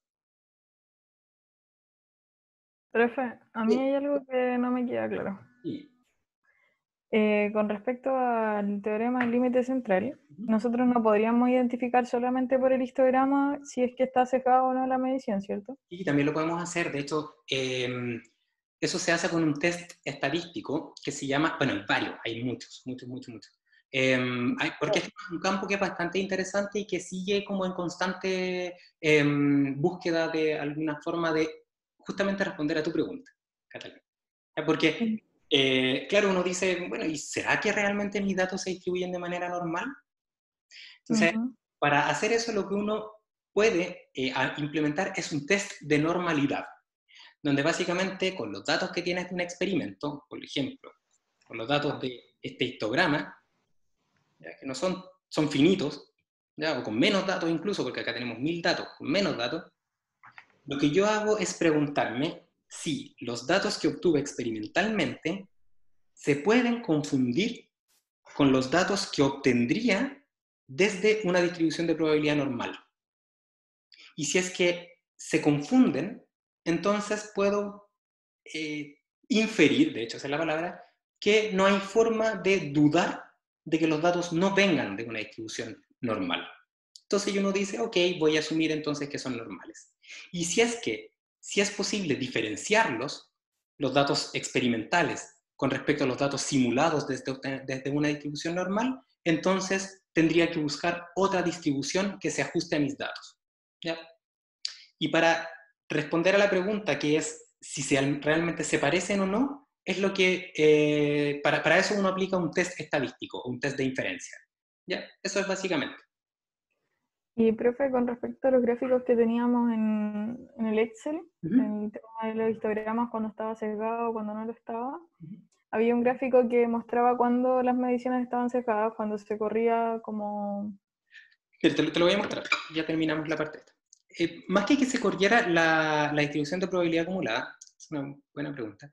Profe, a mí hay algo que no me queda claro. Sí. Con respecto al teorema del límite central, nosotros no podríamos identificar solamente por el histograma si es que está sesgado o no la medición, ¿cierto? Y también lo podemos hacer, de hecho, eso se hace con un test estadístico que se llama, bueno, hay varios, hay muchos. Porque es un campo que es bastante interesante y que sigue como en constante búsqueda de alguna forma de justamente responder a tu pregunta, Catalina. Porque, claro, uno dice, bueno, ¿y será que realmente mis datos se distribuyen de manera normal? Entonces, para hacer eso lo que uno puede implementar es un test de normalidad, donde básicamente con los datos que tienes de un experimento, por ejemplo, con los datos de este histograma, ¿ya? Que no son finitos, ¿ya? O con menos datos incluso, porque acá tenemos 1000 datos, con menos datos, lo que yo hago es preguntarme si los datos que obtuve experimentalmente se pueden confundir con los datos que obtendría desde una distribución de probabilidad normal. Y si es que se confunden, entonces puedo inferir, de hecho esa es la palabra, que no hay forma de dudar de que los datos no vengan de una distribución normal. Entonces uno dice, ok, voy a asumir entonces que son normales. Y si es posible diferenciarlos, los datos experimentales, con respecto a los datos simulados desde una distribución normal, entonces tendría que buscar otra distribución que se ajuste a mis datos. ¿Ya? Y para responder a la pregunta, que es si realmente se parecen o no, es lo que, para eso uno aplica un test estadístico, un test de inferencia. ¿Ya? Eso es básicamente. Y, profe, con respecto a los gráficos que teníamos en el Excel, en el tema de los histogramas, cuando estaba sesgado, cuando no lo estaba, había un gráfico que mostraba cuando las mediciones estaban sesgadas, cuando se corría como... Te lo voy a mostrar, ya terminamos la parte esta. Más que se corriera la distribución de probabilidad acumulada, es una buena pregunta,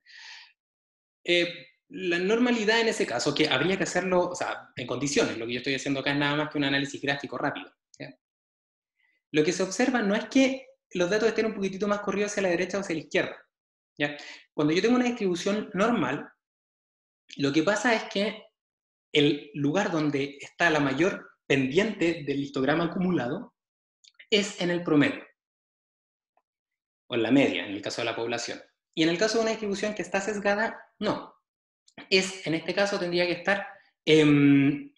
la normalidad en ese caso, que habría que hacerlo, o sea, en condiciones, lo que yo estoy haciendo acá es nada más que un análisis gráfico rápido. ¿Ya? Lo que se observa no es que los datos estén un poquitito más corridos hacia la derecha o hacia la izquierda. ¿Ya? Cuando yo tengo una distribución normal, lo que pasa es que el lugar donde está la mayor pendiente del histograma acumulado es en el promedio, o en la media, en el caso de la población. Y en el caso de una distribución que está sesgada, no. En este caso tendría que estar, en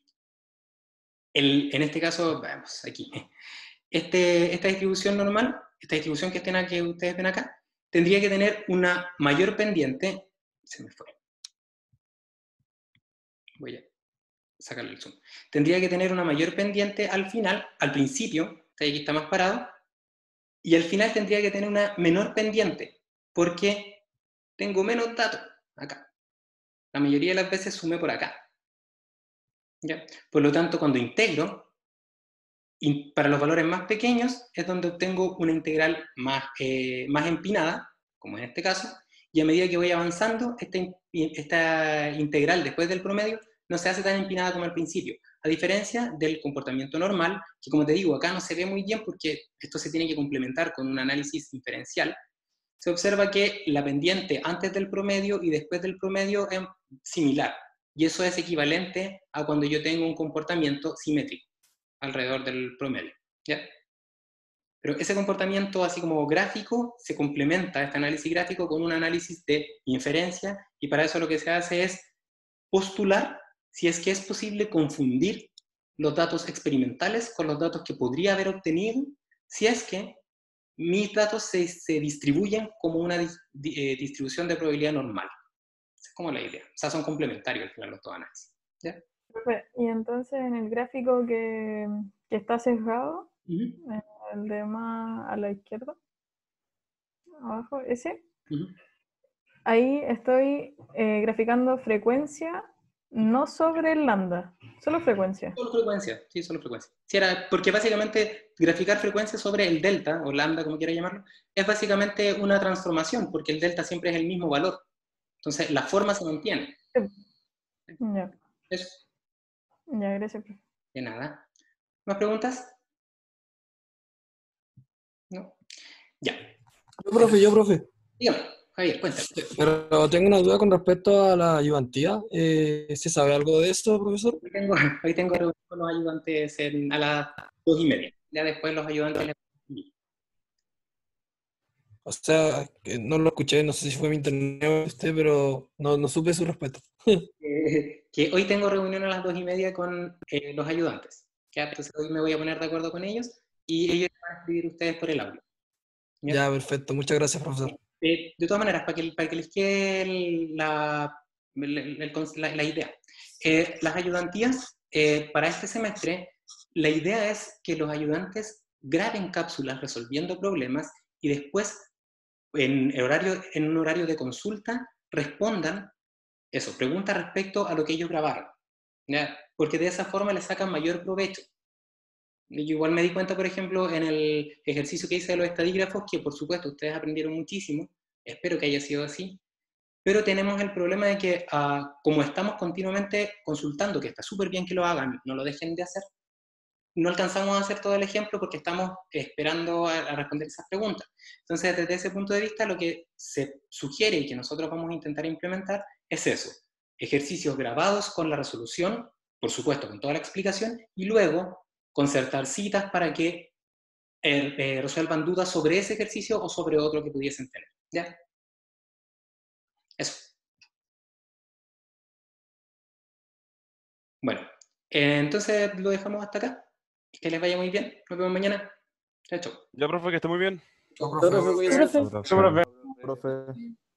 este caso, vamos, aquí, esta distribución normal, esta distribución que ustedes ven acá, tendría que tener una mayor pendiente, se me fue, voy a sacarle el zoom, tendría que tener una mayor pendiente al final, al principio, aquí está más parado, y al final tendría que tener una menor pendiente, porque tengo menos datos acá. La mayoría de las veces sumé por acá. ¿Ya? Por lo tanto, cuando integro, para los valores más pequeños es donde obtengo una integral más empinada, como en este caso, y a medida que voy avanzando, esta integral después del promedio no se hace tan empinada como al principio, a diferencia del comportamiento normal, que como te digo, acá no se ve muy bien porque esto se tiene que complementar con un análisis inferencial. Se observa que la pendiente antes del promedio y después del promedio es similar, y eso es equivalente a cuando yo tengo un comportamiento simétrico alrededor del promedio, ¿ya? Pero ese comportamiento así como gráfico se complementa, este análisis gráfico, con un análisis de inferencia, y para eso lo que se hace es postular si es que es posible confundir los datos experimentales con los datos que podría haber obtenido si es que mis datos se distribuyen como una distribución de probabilidad normal. Esa es como la idea. O sea, son complementarios al final los dos análisis. ¿Ya? Y entonces en el gráfico que está sesgado, el de más a la izquierda, abajo, ese, ahí estoy graficando frecuencia, no sobre el lambda, solo frecuencia. Solo frecuencia, sí, solo frecuencia. Sí, porque básicamente graficar frecuencia sobre el delta, o lambda, como quiera llamarlo, es básicamente una transformación, porque el delta siempre es el mismo valor. Entonces, la forma se mantiene. Ya. Eso. Ya, gracias. De nada. ¿Más preguntas? ¿No? Ya. Yo, profe. Dígame, Javier, cuéntame. Pero tengo una duda con respecto a la ayudantía. ¿Se sabe algo de esto, profesor? Hoy tengo reunión con los ayudantes a las 2:30. Ya después los ayudantes les... O sea, que no lo escuché, no sé si fue mi internet o usted, pero no supe su respuesta. que hoy tengo reunión a las 2:30 con los ayudantes. ¿Ya? Entonces hoy me voy a poner de acuerdo con ellos y ellos van a escribir ustedes por el audio. ¿Ya? Ya, perfecto. Muchas gracias, profesor. De todas maneras, para que les quede la idea. Las ayudantías, para este semestre, la idea es que los ayudantes graben cápsulas resolviendo problemas y después, en un horario de consulta, respondan eso, preguntas respecto a lo que ellos grabaron, ¿ya? Porque de esa forma les sacan mayor provecho. Yo igual me di cuenta, por ejemplo, en el ejercicio que hice de los estadígrafos, que por supuesto ustedes aprendieron muchísimo, espero que haya sido así, pero tenemos el problema de que como estamos continuamente consultando, que está súper bien que lo hagan, no lo dejen de hacer, no alcanzamos a hacer todo el ejemplo porque estamos esperando a responder esas preguntas. Entonces, desde ese punto de vista, lo que se sugiere y que nosotros vamos a intentar implementar es eso, ejercicios grabados con la resolución, por supuesto con toda la explicación, y luego concertar citas para que resuelvan dudas sobre ese ejercicio o sobre otro que pudiesen tener. ¿Ya? Eso. Bueno, entonces lo dejamos hasta acá. Que les vaya muy bien. Nos vemos mañana. Chao, chao. Ya, profe, que esté muy bien. Profe, cuídese. Profe.